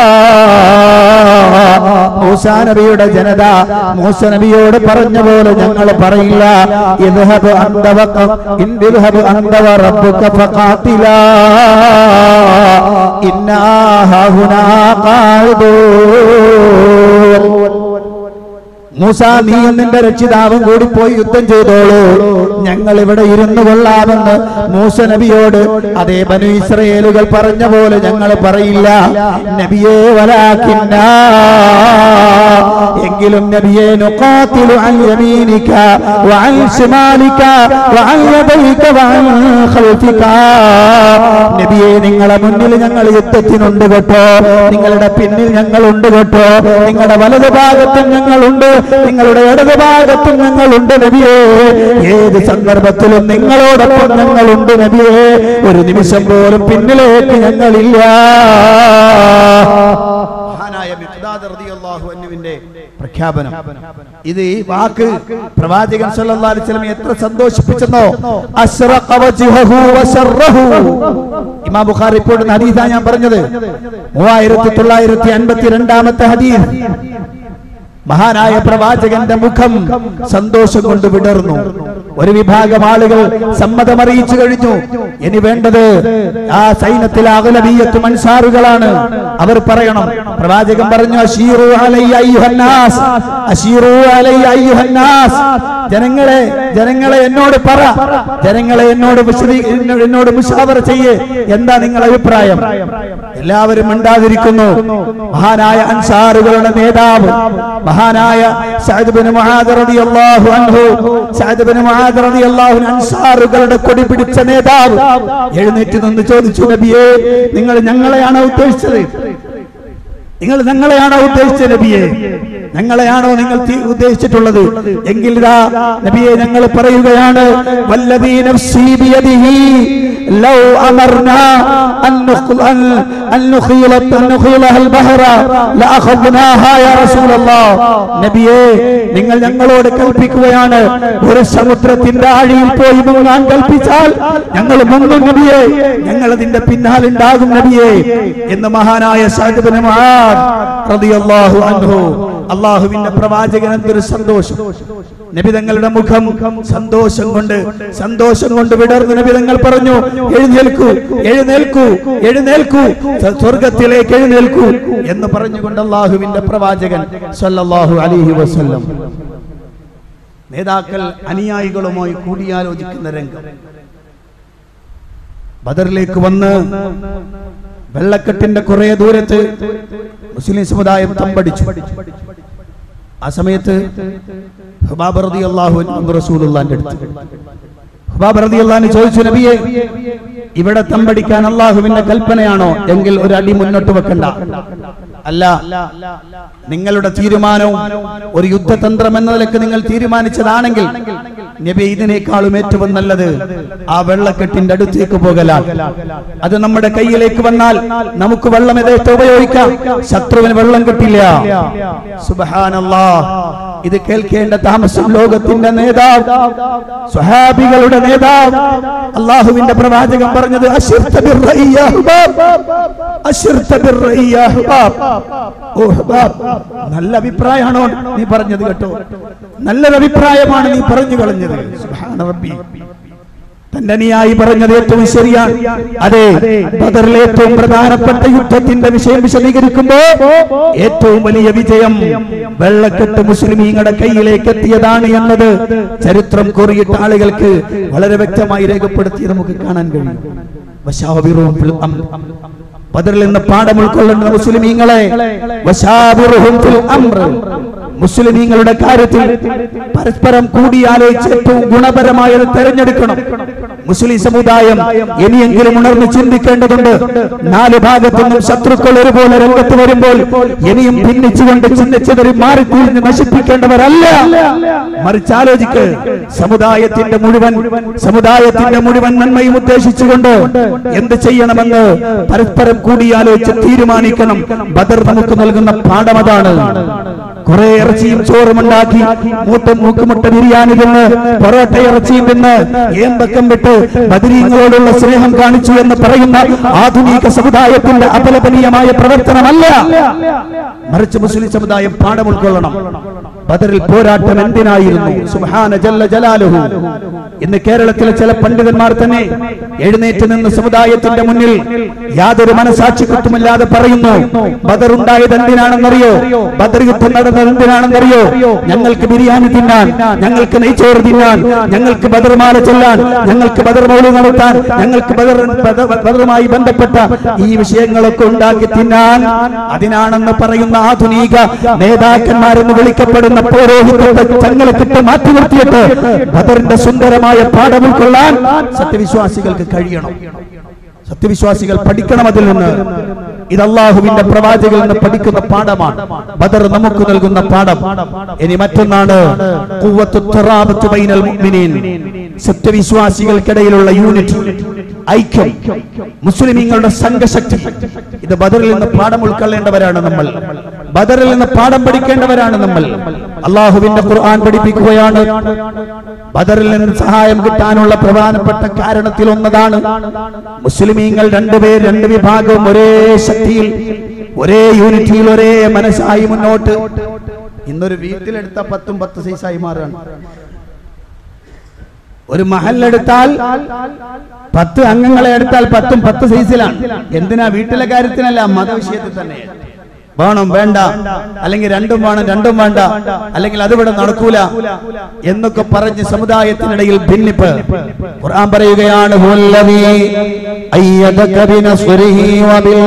മൂസാ നബിയുടെ ജനത മൂസ നബിയോട് പറഞ്ഞ പോലെ ഞങ്ങൾ പറയില്ല. ഇദ്ഹബ് അൻത വ ഇദ്ഹബ് അൻത വ റബ്ബുക ഫഖാതിലാ ഇന്നാ ഹാഹുനാ ഖാഇദൂൻ. മൂസ, നീയും നിന്റെ രക്ഷിതാവും കൂടി പോയി യുദ്ധം ചെയ്തോളൂ, ഞങ്ങൾ ഇവിടെ ഇരുന്നു കൊള്ളാമെന്ന് മൂസ നബിയോട് അതേ ബനു ഇസ്രായേലുകൾ പറഞ്ഞ പോലെ ഞങ്ങൾ പറയില്ല. നബിയേ, വലാകിന്നാ, എങ്കിലും നബിയേ, നുഖാതിലു അൻ യമീനിക വഅൻ ശിമാലിക വഅൻ യദൈക വഅൻ ഖൽഫിക. നബിയേ, നിങ്ങളുടെ മുന്നിൽ ഞങ്ങൾ യുദ്ധത്തിനുണ്ട് കേട്ടോ, നിങ്ങളുടെ പിന്നിൽ ഞങ്ങളുണ്ട് കേട്ടോ, നിങ്ങളുടെ വലതു ഭാഗത്തും ഞങ്ങളുണ്ട്, നിങ്ങളുടെ ഇടതു ഭാഗത്തും ഞങ്ങളുണ്ട് നബിയേ. ഏത് സന്ദർഭത്തിലും നിങ്ങളോടൊപ്പം ഞങ്ങളുണ്ട് നബിയേ. ഒരു നിമിഷം പോലും പിന്നിലേക്ക് ഞങ്ങളില്ല. മഹാനായ മിഖ്ദാദ് റളിയല്ലാഹു അൻഹുവിന്റെ പ്രഖ്യാപനം ഇത്. ഈ വാക്ക് പ്രവാചകൻ സല്ലല്ലാഹു അലൈഹി വസല്ലം എത്ര സന്തോഷിപ്പിച്ചെന്നോ. അശ്റഖ വജ്ഹഹു വശറഹു. ഇമാം ബുഖാരി റിപ്പോർട്ട് ചെയ്യുന്ന ഹദീസാണ് ഞാൻ പറഞ്ഞത്. മൂവായിരത്തി തൊള്ളായിരത്തി അൻപത്തി രണ്ടാമത്തെ ഹദീസ്. മഹാനായ പ്രവാചകന്റെ മുഖം സന്തോഷം കൊണ്ട് വിടർന്നു. ഒരു വിഭാഗം ആളുകൾ സമ്മതമറിയിച്ചു കഴിഞ്ഞു. ഇനി വേണ്ടത് ആ സൈന്യത്തിലെ അഗ്ലബിയ്യത്തും അൻസാറുകളാണ്. അവർ പറയണം. പ്രവാചകൻ പറഞ്ഞു, അശീറു അലയ്യ അയ്യുഹന്നാസ്, അശീറു അലയ്യ അയ്യുഹന്നാസ്, ജനങ്ങളെ ജനങ്ങളെ എന്നോട് പറ, ജനങ്ങളെ എന്നോട് എന്നോട് മുശാവറ ചെയ്യേ, എന്താ നിങ്ങളുടെ അഭിപ്രായം? എല്ലാവരും മിണ്ടാതിരിക്കുന്നു. മഹാനായ അൻസാറുകളുടെ നേതാവ് മഹാനായ സഅദ് ഇബ്നു മുആദ് റളിയല്ലാഹു അൻഹു സഅദ് ഇബ്നു മുആദ് റളിയല്ലാഹു അൻഹു അൻസാറുകളുടെ കൊടി പിടിച്ച നേതാവ് എഴുന്നേറ്റ് നിന്ന് ചോദിച്ചു, നബിയേ, നിങ്ങൾ ഞങ്ങളെയാണോ ഉദ്ദേശിച്ചത്? നിങ്ങൾ ഞങ്ങളെയാണോ ഉദ്ദേശിച്ചത് നബിയെ? ഞങ്ങളെയാണോ നിങ്ങൾ ഉദ്ദേശിച്ചിട്ടുള്ളത്? എങ്കിൽ ഇതാ നബിയെ, ഞങ്ങൾ പറയുകയാണ്, വല്ലദീ നഫ്സീ ബിയദിഹി ലൗ അമർനാ അൻ നുഖീലഹൽ ബഹറ ലഅഖദ്നാഹാ യാ റസൂലല്ലാഹ്. നബിയെ, നിങ്ങൾ ഞങ്ങളോട് കൽപ്പിക്കുകയാണ്, ഒരു സമുദ്രത്തിന്റെ ആഴിയിൽ പോയി മുങ്ങാൻ കൽപ്പിച്ചാൽ ഞങ്ങൾ മുങ്ങും നബിയെ, ഞങ്ങൾ അതിന്റെ പിന്നാലുണ്ടാകും നബിയെ എന്ന് മഹാനായ സഅദ് ഇബ്നു മുആദ് റളിയല്ലാഹു അൻഹു. അല്ലാഹുവിന്റെ പ്രവാചകൻ എന്തൊരു സന്തോഷം! നബി തങ്ങളുടെ മുഖം സന്തോഷം കൊണ്ട് സന്തോഷം കൊണ്ട് വിടർന്നു. നബി തങ്ങൾ പറഞ്ഞു, എഴുന്നേൽക്കൂ, എഴുന്നേൽക്കൂ, എഴുന്നേൽക്കൂ, സ്വർഗത്തിലേക്ക് എഴുന്നേൽക്കൂ എന്ന് പറഞ്ഞുകൊണ്ട് അല്ലാഹുവിന്റെ പ്രവാചകൻ സല്ലല്ലാഹു അലൈഹി വസല്ലം നേതാക്കൾ അനുയായികളുമായി കൂടിയാലോചിക്കുന്ന രംഗം. ബദറിലേക്ക് വന്ന് വെള്ളക്കെട്ടിന്റെ കുറെ ദൂരത്ത് മുസ്ലിം സമുദായം തമ്പടിച്ചു. ആ സമയത്ത് ഹുബാബ് റളിയല്ലാഹു അൻഹു റസൂലുള്ളാഹിന്റെ അടുത്ത് ഹുബാബ് റളിയല്ലാഹു അൻഹു ചോദിച്ചു, നബിയെ, ഇവിടെ തമ്പടിക്കാൻ അല്ലാഹുവിന്റെ കൽപ്പനയാണോ? എങ്കിൽ ഒരു അടി മുന്നോട്ട് വെക്കണ്ട. അല്ല, നിങ്ങളുടെ തീരുമാനവും ഒരു യുദ്ധതന്ത്രം എന്ന നിലക്ക് നിങ്ങൾ തീരുമാനിച്ചതാണെങ്കിൽ നബി, ഇതിനേക്കാളും ഏറ്റവും നല്ലത് ആ വെള്ളക്കെട്ടിന്റെ അടുത്തേക്ക് പോകലാണ്. അത് നമ്മുടെ കയ്യിലേക്ക് വന്നാൽ നമുക്ക് വെള്ളം യഥേഷ്ടം ഉപയോഗിക്കാം, ശത്രുവിന് വെള്ളം കിട്ടില്ല. സുബ്ഹാനല്ലാഹ്. ഇത് കേൾക്കേണ്ട താമസം ലോകത്തിന്റെ നേതാവ്, സ്വഹാബികളുടെ നേതാവ്, അല്ലാഹുവിന്റെ പ്രവാചകൻ പറഞ്ഞത്, അശ്ർത ബിർറഇയ ഹുബാബ്, അശ്ർത ബിർറഇയ ഹുബാബ്. ഓ ഹുബാബ്, നല്ല അഭിപ്രായമാണോ നീ പറഞ്ഞത്? കേട്ടോ, നല്ലൊരു അഭിപ്രായമാണ് നീ പറഞ്ഞു കളഞ്ഞത്. സുബ്ഹാന റബ്ബി. തന്റെ അനുയായി പറഞ്ഞത് ഏറ്റവും ശരിയാണ്. അതെ, ബദറിലെ ഏറ്റവും പ്രധാനപ്പെട്ട യുദ്ധത്തിന്റെ വിഷയം വിശദീകരിക്കുമ്പോ ഏറ്റവും വലിയ വിജയം വെള്ളക്കെട്ട് മുസ്ലിമീങ്ങളുടെ കയ്യിലേക്ക് എത്തിയതാണ് എന്നത് ചരിത്രം കുറിയിട്ട ആളുകൾക്ക് വളരെ വ്യക്തമായി രേഖപ്പെടുത്തി നമുക്ക് കാണാൻ കഴിയും. വശാവിറുഹും ഫിൽ അംർ. ബദറിൽ നിന്ന് പാഠം ഉൾക്കൊള്ളുന്ന മുസ്ലിമീങ്ങളെ, വശാവിറുഹും ഫിൽ അംർ, മുസ്ലിമീങ്ങളുടെ കാര്യത്തിൽ പരസ്പരം കൂടിയാലോചിച്ച് ഏറ്റവും ഗുണപരമായത് തെരഞ്ഞെടുക്കണം. മുസ്ലിം സമുദായം ഇനിയെങ്കിലും ഉണർന്ന് ചിന്തിക്കേണ്ടതുണ്ട്. നാല് ഭാഗത്തു നിന്നും ശത്രുക്കൾ ഒരുപോലെ രംഗത്ത് വരുമ്പോൾ ഇനിയും ഭിന്നിച്ചുകൊണ്ട് ചിന്തിച്ചവർ മാറിത്തിരിഞ്ഞ് നശിപ്പിക്കേണ്ടവരല്ല, മറിച്ച് ആലോചിക്ക്. സമുദായത്തിന്റെ മുഴുവൻ സമുദായത്തിന്റെ മുഴുവൻ നന്മയും ഉദ്ദേശിച്ചുകൊണ്ട് എന്ത് ചെയ്യണമെന്ന് പരസ്പരം കൂടിയാലോചിച്ച് തീരുമാനിക്കണം. ബദർ നമുക്ക് നൽകുന്ന പാഠമതാണ്. കുറെ ഇറച്ചിയും ചോറും ഉണ്ടാക്കി മൂട്ടും മൂക്കുമുട്ട ബിരിയാണി തിന്ന് പൊറോട്ട ഇറച്ചിയും തിന്ന് ഏമ്പക്കം വിട്ട് ബദരീങ്ങളോടുള്ള സ്നേഹം കാണിച്ചു എന്ന് പറയുന്ന ആധുനിക സമുദായത്തിന്റെ അപലപനീയമായ പ്രവർത്തനമല്ല, മറിച്ച് മുസ്ലിം സമുദായം പാഠം ഉൾക്കൊള്ളണം. ബദറിൽ പോരാട്ടം എന്തിനായിരുന്നു? സുബ്ഹാന ജല്ല ജലാലുഹു. ഇന്ന് കേരളത്തിലെ ചില പണ്ഡിതന്മാർ തന്നെ എഴുന്നേറ്റ് നിന്ന് സമുദായത്തിന്റെ മുന്നിൽ യാതൊരു മനസാക്ഷിക്കുത്തുമില്ലാതെ പറയുന്നു, ബദർ ഉണ്ടായത് എന്തിനാണെന്നറിയോ? ബദർ യുദ്ധം നടന്നത് എന്തിനാണെന്നറിയോ? ഞങ്ങൾക്ക് ബിരിയാണി തിന്നാൻ, ഞങ്ങൾക്ക് നെയ്ച്ചോറ് തിന്നാൻ, ഞങ്ങൾക്ക് ബദർമാല ചൊല്ലാൻ, ഞങ്ങൾക്ക് ബദർ മൗലിദ് നടത്താൻ, ഞങ്ങൾക്ക് ബദർ ബദറുമായി ബന്ധപ്പെട്ട ഈ വിഷയങ്ങളൊക്കെ ഉണ്ടാക്കി തിന്നാൻ, അതിനാണെന്ന് പറയുന്ന ആധുനിക നേതാക്കന്മാരെന്ന് വിളിക്കപ്പെടുന്ന പൗരോഹിത്യത്തെ ചങ്ങലക്കിട്ട് മാറ്റി നിർത്തിയിട്ട് ബദറിന്റെ സുന്ദരമായ പാഠം ഉൾക്കൊള്ളാൻ സത്യവിശ്വാസികൾക്ക് കഴിയണം. സത്യവിശ്വാസികൾ പഠിക്കണം അതിൽ നിന്ന്. ഇത് അല്ലാഹുവിന്റെ പ്രവാചകനിൽ നിന്ന് പഠിക്കുന്ന പാഠമാണ്. ബദർ നമുക്ക് നൽകുന്ന പാഠം. ഇനി മറ്റൊന്നാണ് ഖുവ്വത്തു തറാബത്തു ബൈനൽ മുഅ്മിനീൻ. സത്യവിശ്വാസികൾക്കിടയിലുള്ള യൂണിറ്റി, ഐക്യം, മുസ്ലിമീങ്ങളുടെ സംഘശക്തി. ഇത് ബദറിൽ നിന്ന് പാഠം ഉൾക്കൊള്ളേണ്ടവരാണ് നമ്മൾ. ബദറിൽ നിന്ന് പാഠം പഠിക്കേണ്ടവരാണ് നമ്മൾ. അല്ലാഹുവിന്റെ ഖുർആൻ പഠിപ്പിക്കുകയാണ്, ബദറിൽ നിന്ന് സഹായം കിട്ടാനുള്ള പ്രധാനപ്പെട്ട കാരണത്തിൽ ഒന്നതാണ് മുസ്ലിമീങ്ങൾ രണ്ടുപേർ രണ്ട് വിഭാഗവും ഒരേ ശക്തിയിൽ, ഒരേ യൂണിറ്റിയിൽ, ഒരേ മനസ്സായി മുന്നോട്ട്. ഇന്നൊരു വീട്ടിലെടുത്ത പത്തും പത്ത് സൈസായി മാറുകയാണ്. ഒരു മഹല്ലെടുത്താൽ പത്ത് അംഗങ്ങളെ എടുത്താൽ പത്തും പത്ത് സൈസിലാണ്. എന്തിനാ? വീട്ടിലെ കാര്യത്തിനല്ല, മതവിഷയത്തിൽ തന്നെ. വേണം വേണ്ട, അല്ലെങ്കിൽ രണ്ടും വേണം രണ്ടും വേണ്ട, അല്ലെങ്കിൽ അതിവിടെ നടക്കൂല എന്നൊക്കെ പറഞ്ഞ് സമുദായത്തിനിടയിൽ ഭിന്നിപ്പ്. ഖുർആൻ പറയുകയാണ് ഹുവല്ലദീ അയ്യദക ബിനസ്രിഹി വബിൽ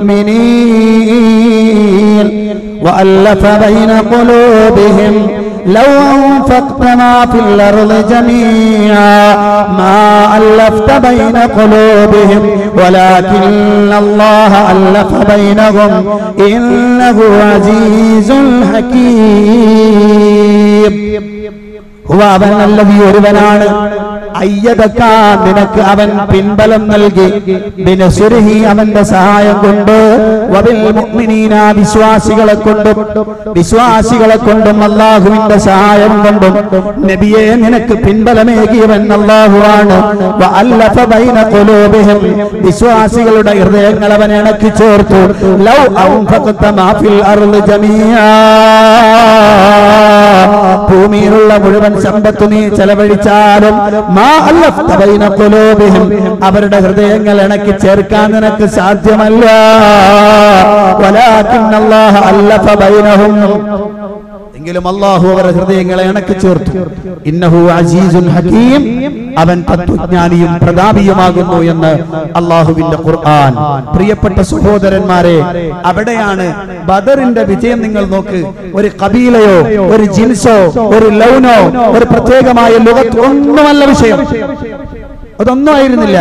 മുഅ്മിനീൻ വഅല്ലഫ ബൈന ഖുലൂബിഹിം ലൗ അൻഫഖത മാ ഫിൽ അർളി ജമീഅ മാ അല്ലഫത ബൈന ഖുലൂബിഹിം വലാകിന്ന അല്ലാഹ അല്ലഫ ബൈനഹും ഇന്നഹു അസീസുൽ ഹകീം. ഹുവ അവൻ അല്ലദീ ഒരുവനാണ് അയ്യദക നിനക്ക് അവൻ പിൻബലം നൽകി ബിനസ്രിഹി അവന്റെ സഹായം കൊണ്ട് വബിൽ മുഅ്മിനീന വിശ്വാസികളെ കൊണ്ടും വിശ്വാസികളെ കൊണ്ടും അല്ലാഹുവിന്റെ സഹായം കൊണ്ടും നബിയെ നിനക്ക് പിൻബലമേകിയവൻ അല്ലാഹുവാണ്. വഅല്ലഫ ബൈന ഖുലൂബിഹിം വിശ്വാസികളുടെ ഹൃദയങ്ങൾ അവൻ ഇണക്കി ചേർത്തു. ലൗ അൻഫഖത മാ ഫിൽ അർളി ജമീഅ ഭൂമിയിലുള്ള മുഴുവൻ സമ്പത്ത് നീ ചെലവഴിച്ചാലും അവരുടെ ഹൃദയങ്ങൾ ഇണക്കി ചേർക്കാൻ നിനക്ക് സാധ്യമല്ല. എങ്കിലും അല്ലാഹു അവരുടെ ഹൃദയങ്ങളെ ഇണക്കി ചേർത്തു. ഇന്നഹു അസീസുൻ ഹകീം അവൻ തത്വജ്ഞാനിയും പ്രതാപിയുമാകുന്നു എന്ന് അല്ലാഹുവിന്റെ ഖുർആൻ. പ്രിയപ്പെട്ട സഹോദരന്മാരെ, അവിടെയാണ് ബദറിന്റെ വിജയം. നിങ്ങൾ നോക്ക്, ഒരു കബീലയോ ഒരു ജിൻസോ ഒരു ലൗനോ ഒരു പ്രത്യേകമായ ലോകത്ത് ഒന്നുമല്ല വിഷയം. അതൊന്നും ആയിരുന്നില്ല.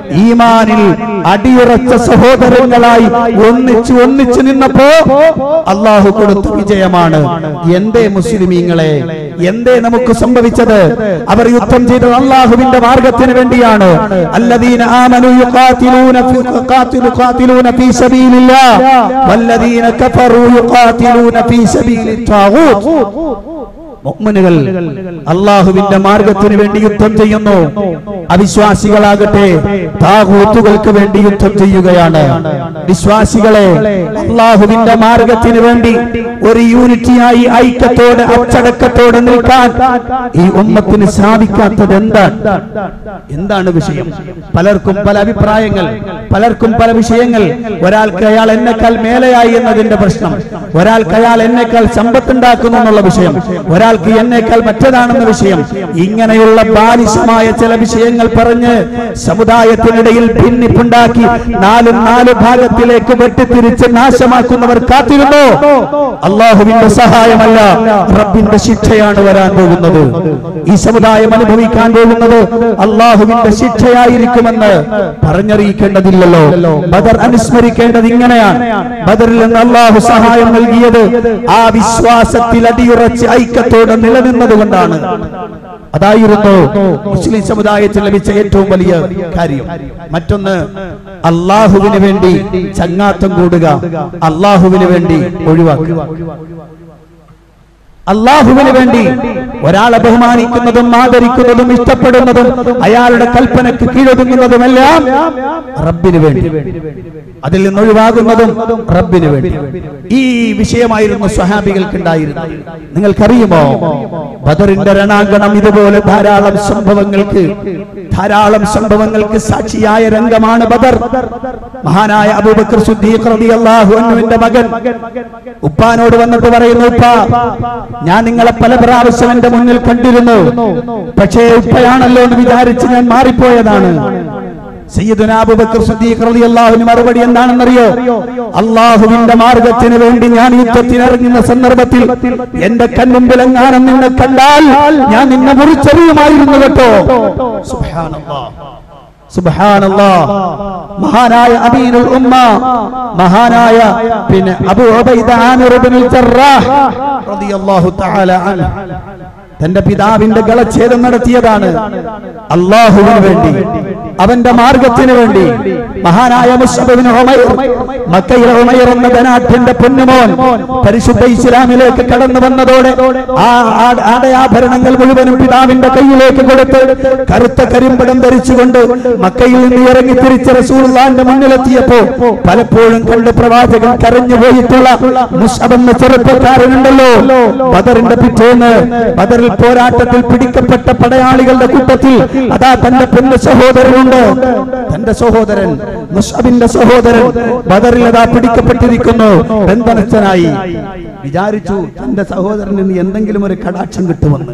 ഈമാനിൽ അടിയുറച്ച സഹോദരങ്ങളായി ഒന്നിച്ചു ഒന്നിച്ചു നിന്നപ്പോ അള്ളാഹു കൊടുത്ത വിജയമാണ്. എന്തേ മുസ്ലിമീങ്ങളെ, എന്തേ നമുക്ക് സംഭവിച്ചത്? അവർ യുദ്ധം ചെയ്തത് അള്ളാഹുവിന്റെ മാർഗത്തിന് വേണ്ടിയാണ്. അല്ലദീന ആമനൂ യുഖാതിലൂന യുഖാതിലൂന ഫീ സബീലില്ലാഹ് വല്ലദീന കഫറൂ യുഖാതിലൂന ഫീ സബീലിത് താഗൂത്ത്. മുഅ്മിനുകൾ അല്ലാഹുവിന്റെ മാർഗത്തിന് വേണ്ടി യുദ്ധം ചെയ്യുന്നു. അവിശ്വാസികളാകട്ടെ താഗൂത്തുകൾക്ക് വേണ്ടി യുദ്ധം ചെയ്യുകയാണ്. വിശ്വാസികളെ അല്ലാഹുവിന്റെ മാർഗത്തിന് വേണ്ടി ഒരു യൂണിറ്റിയായി ഐക്യത്തോടെ അച്ചടക്കത്തോടെ നിൽക്കാൻ ഈ ഉമ്മത്തിന് സാധിക്കാത്തത് എന്താണ്? എന്താണ് വിഷയം? പലർക്കും പല അഭിപ്രായങ്ങൾ, പലർക്കും പല വിഷയങ്ങൾ. ഒരാൾക്ക് അയാൾ എന്നെക്കാൾ മേലെയായി എന്നതിന്റെ പ്രശ്നം, ഒരാൾക്ക് അയാൾ എന്നെക്കാൾ സമ്പത്തുണ്ടാക്കുന്നു എന്നുള്ള വിഷയം, ഒരാൾക്ക് എന്നേക്കാൾ മറ്റേതാണെന്ന വിഷയം. ഇങ്ങനെയുള്ള ബാലിശമായ ചില വിഷയങ്ങൾ പറഞ്ഞ് സമുദായത്തിനിടയിൽ ഭിന്നിപ്പുണ്ടാക്കി നാലും നാല് ഭാഗത്തിലേക്ക് വെട്ടിത്തിരിച്ച് നാശമാക്കുന്നവർ കാത്തിരുന്നു. അള്ളാഹുവിന്റെ സഹായമല്ല, റബ്ബിന്റെ ശിക്ഷയാണ് വരാൻ പോകുന്നത്. ഈ സമുദായം അനുഭവിക്കാൻ പോകുന്നത് അള്ളാഹുവിന്റെ ശിക്ഷയായിരിക്കുമെന്ന് പറഞ്ഞറിയിക്കേണ്ടതില്ലല്ലോ. ബദർ അനുസ്മരിക്കേണ്ടത് ഇങ്ങനെയാണ്. ബദറിൽ നിന്ന് അള്ളാഹു സഹായം നൽകിയത് ആ വിശ്വാസത്തിൽ അടിയുറച്ച് ഐക്യത്തോടെ നിലനിന്നത് കൊണ്ടാണ്. അതായിരുന്നു മുസ്ലിം സമുദായത്തിൽ ലഭിച്ച ഏറ്റവും വലിയ കാര്യം. മറ്റൊന്ന്, അള്ളാഹുവിന് വേണ്ടി ചങ്ങാത്തം കൂടുക, അള്ളാഹുവിന് വേണ്ടി ഒഴിവാക്കുക. അള്ളാഹുവിന് വേണ്ടി ഒരാളെ ബഹുമാനിക്കുന്നതും ആദരിക്കുന്നതും ഇഷ്ടപ്പെടുന്നതും അയാളുടെ കൽപ്പനക്ക് കീഴൊതുങ്ങുന്നതുമെല്ലാം റബ്ബിന് വേണ്ടി, അതിൽ നിന്നൊഴിവാകുന്നതും റബ്ബിന് വേണ്ടി. ഈ വിഷയമായിരുന്നു സ്വഹാബികൾക്ക് ഉണ്ടായിരുന്നത്. നിങ്ങൾക്കറിയുമോ, ബദറിന്റെ രണാങ്കണം ഇതുപോലെ ധാരാളം സംഭവങ്ങൾക്ക് ധാരാളം സംഭവങ്ങൾക്ക് സാക്ഷിയായ രംഗമാണ് ബദർ. മഹാനായ അബൂബക്കർ സിദ്ദീഖ് റളിയല്ലാഹു അൻഹുവിന്റെ മകൻ ഉപ്പാനോട് വന്നിട്ട് പറയുന്നു, ഉപ്പാ, ഞാൻ നിങ്ങളെ പല പ്രാവശ്യം എന്റെ മുന്നിൽ കണ്ടിരുന്നു, പക്ഷേ ഉപ്പയാണല്ലോ എന്ന് വിചാരിച്ച് ഞാൻ മാറിപ്പോയതാണ്. സയ്യിദുനാ അബൂബക്കർ സിദ്ദീഖ് റളിയല്ലാഹു അൻഹു മറുപടി എന്താണെന്നറിയോ? അല്ലാഹുവിന്റെ മാർഗത്തിന് വേണ്ടി ഞാൻ യുദ്ധത്തിനിറങ്ങുന്ന സന്ദർഭത്തിൽ എന്റെ കൺമുമ്പിൽ എങ്ങാനും നിന്നെ കണ്ടാൽ ഞാൻ നിന്നെ മുറിച്ചെറിയുമായിരുന്നു കേട്ടോ. സുബ്ഹാനല്ലാഹ്, സുബ്ഹാനല്ലാഹ്. മഹാനായ അമീനുൽ ഉമ്മ, മഹാനായ പിന്നെ അബൂ ഉബൈദ ആമിർ ഇബ്നുൽ ജറാഹ് റളിയല്ലാഹു തആല അൻഹു തന്റെ പിതാവിന്റെ ഗളച്ഛേദം നടത്തിയതാണ് അല്ലാഹുവിന് വേണ്ടി, അവന്റെ മാർഗത്തിന് വേണ്ടി. മഹാനായ മുസ്അബ് ഇബ്നു ഉമൈർ, മക്കയിലെ ഉമൈർ എന്ന ധനാഢ്യന്റെ പൊന്നുമോൻ പരിശുദ്ധ ഇസ്ലാമിലേക്ക് കടന്നു വന്നതോടെ ആ ആടയാഭരണങ്ങൾ മുഴുവനും പിതാവിന്റെ കയ്യിലേക്ക് കൊടുത്ത് കറുത്ത കരിമ്പടം ധരിച്ചുകൊണ്ട് മക്കയിൽ നിന്ന് ഇറങ്ങി തിരിച്ച റസൂലുള്ളാഹിന്റെ മുന്നിലെത്തിയപ്പോ പലപ്പോഴും കണ്ട് പ്രവാചകൻ കരഞ്ഞു പോയിട്ടുള്ള മുസ്അബ് എന്ന ചെറുപ്പക്കാരനുണ്ടല്ലോ, ബദറിന്റെ പിറ്റേന്ന് ബദറിൽ പോരാട്ടത്തിൽ പിടിക്കപ്പെട്ട പടയാളികളുടെ കൂട്ടത്തിൽ അതാ തന്റെ പൊന്നു സഹോദരനുണ്ട്. സഹോദരനുണ്ട്. തന്റെ സഹോദരൻ മുസ്അബിന്റെ സഹോദരൻ ബദറിൽ അതാ പിടിക്കപ്പെട്ടിരിക്കുന്നു, ബന്ധനസ്ഥനായി. വിചാരിച്ചു തന്റെ സഹോദരന് എന്തെങ്കിലും ഒരു കടാക്ഷം കിട്ടുമെന്ന്.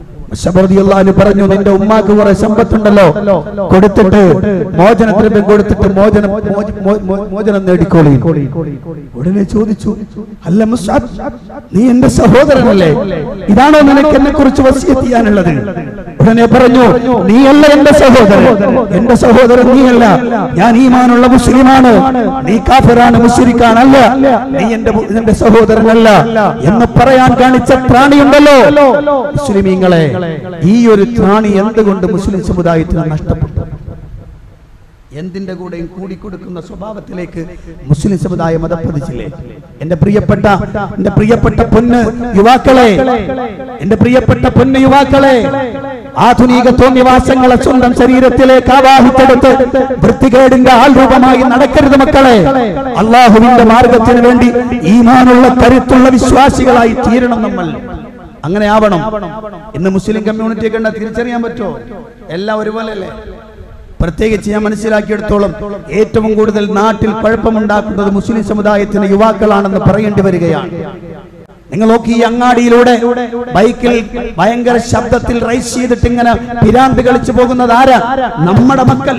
മുസ്അബ് പറഞ്ഞു, നിന്റെ ഉമ്മാക്ക് കുറെ സമ്പത്തുണ്ടല്ലോ, കൊടുത്തിട്ട് മോചനദ്രവ്യം കൊടുത്തിട്ട് മോചനം മോചനം നേടിക്കോളി. ഉടനെ ചോദിച്ചു, അല്ല മുസ്അബ്, നീ എന്റെ സഹോദരനല്ലേ, ഇതാണോ നിനക്ക് എന്നെ കുറിച്ച് വസിയത്ത് ചെയ്യാനുള്ളത്? ഉടനെ പറഞ്ഞു, നീയല്ല എന്റെ സഹോദരൻ, എന്റെ സഹോദരൻ നീയല്ല, ഞാൻ ഈമാനുള്ള മുസ്ലിമാണ്, നീ കാഫിറാണ്, മുശ്രിക്കാനല്ല, നീ എന്റെ എന്റെ സഹോദരനല്ല എന്ന് പറയാൻ കാണിച്ച ത്രാണിയുണ്ടല്ലോ. മുസ്ലിമീങ്ങളെ, ഈ ഒരു ത്രാണി എന്തുകൊണ്ട് മുസ്ലിം സമുദായത്തിന് നഷ്ടപ്പെട്ടു? എന്തിന്റെ കൂടെയും കൂടിക്കൊടുക്കുന്ന സ്വഭാവത്തിലേക്ക് മുസ്ലിം സമുദായം മതപ്പതിച്ചില്ലേ? എന്റെ പ്രിയപ്പെട്ട എന്റെ പ്രിയപ്പെട്ട പൊന്ന് യുവാക്കളെ, എന്റെ പ്രിയപ്പെട്ട പൊന്ന് യുവാക്കളെ, ആധുനിക തോന്നിവാസങ്ങളെ സ്വന്തം ശരീരത്തിലേക്ക് ആവാഹിച്ചെടുത്ത് വൃത്തികേടിന്റെ ആൾരൂപമായി നടക്കരുത് മക്കളെ. അള്ളാഹുവിന്റെ മാർഗത്തിന് വേണ്ടി ഈമാനുള്ള കരുത്തുള്ള വിശ്വാസികളായി തീരണം നമ്മൾ. അങ്ങനെ ആവണം. ഇന്ന് മുസ്ലിം കമ്മ്യൂണിറ്റിയെ കണ്ടാൽ തിരിച്ചറിയാൻ പറ്റുമോ? എല്ലാം ഒരുപോലെയല്ലേ? പ്രത്യേകിച്ച് ഞാൻ മനസ്സിലാക്കിയെടുത്തോളം ഏറ്റവും കൂടുതൽ നാട്ടിൽ കുഴപ്പമുണ്ടാക്കുന്നത് മുസ്ലിം സമുദായത്തിന് യുവാക്കളാണെന്ന് പറയേണ്ടി വരികയാണ്. നിങ്ങൾ നോക്കി, ഈ അങ്ങാടിയിലൂടെ ബൈക്കിൽ ഭയങ്കര ശബ്ദത്തിൽ റൈസ് ചെയ്തിട്ട് ഇങ്ങനെ പിരാന്ത് കളിച്ചു പോകുന്നത് ആരാ? നമ്മുടെ മക്കൾ,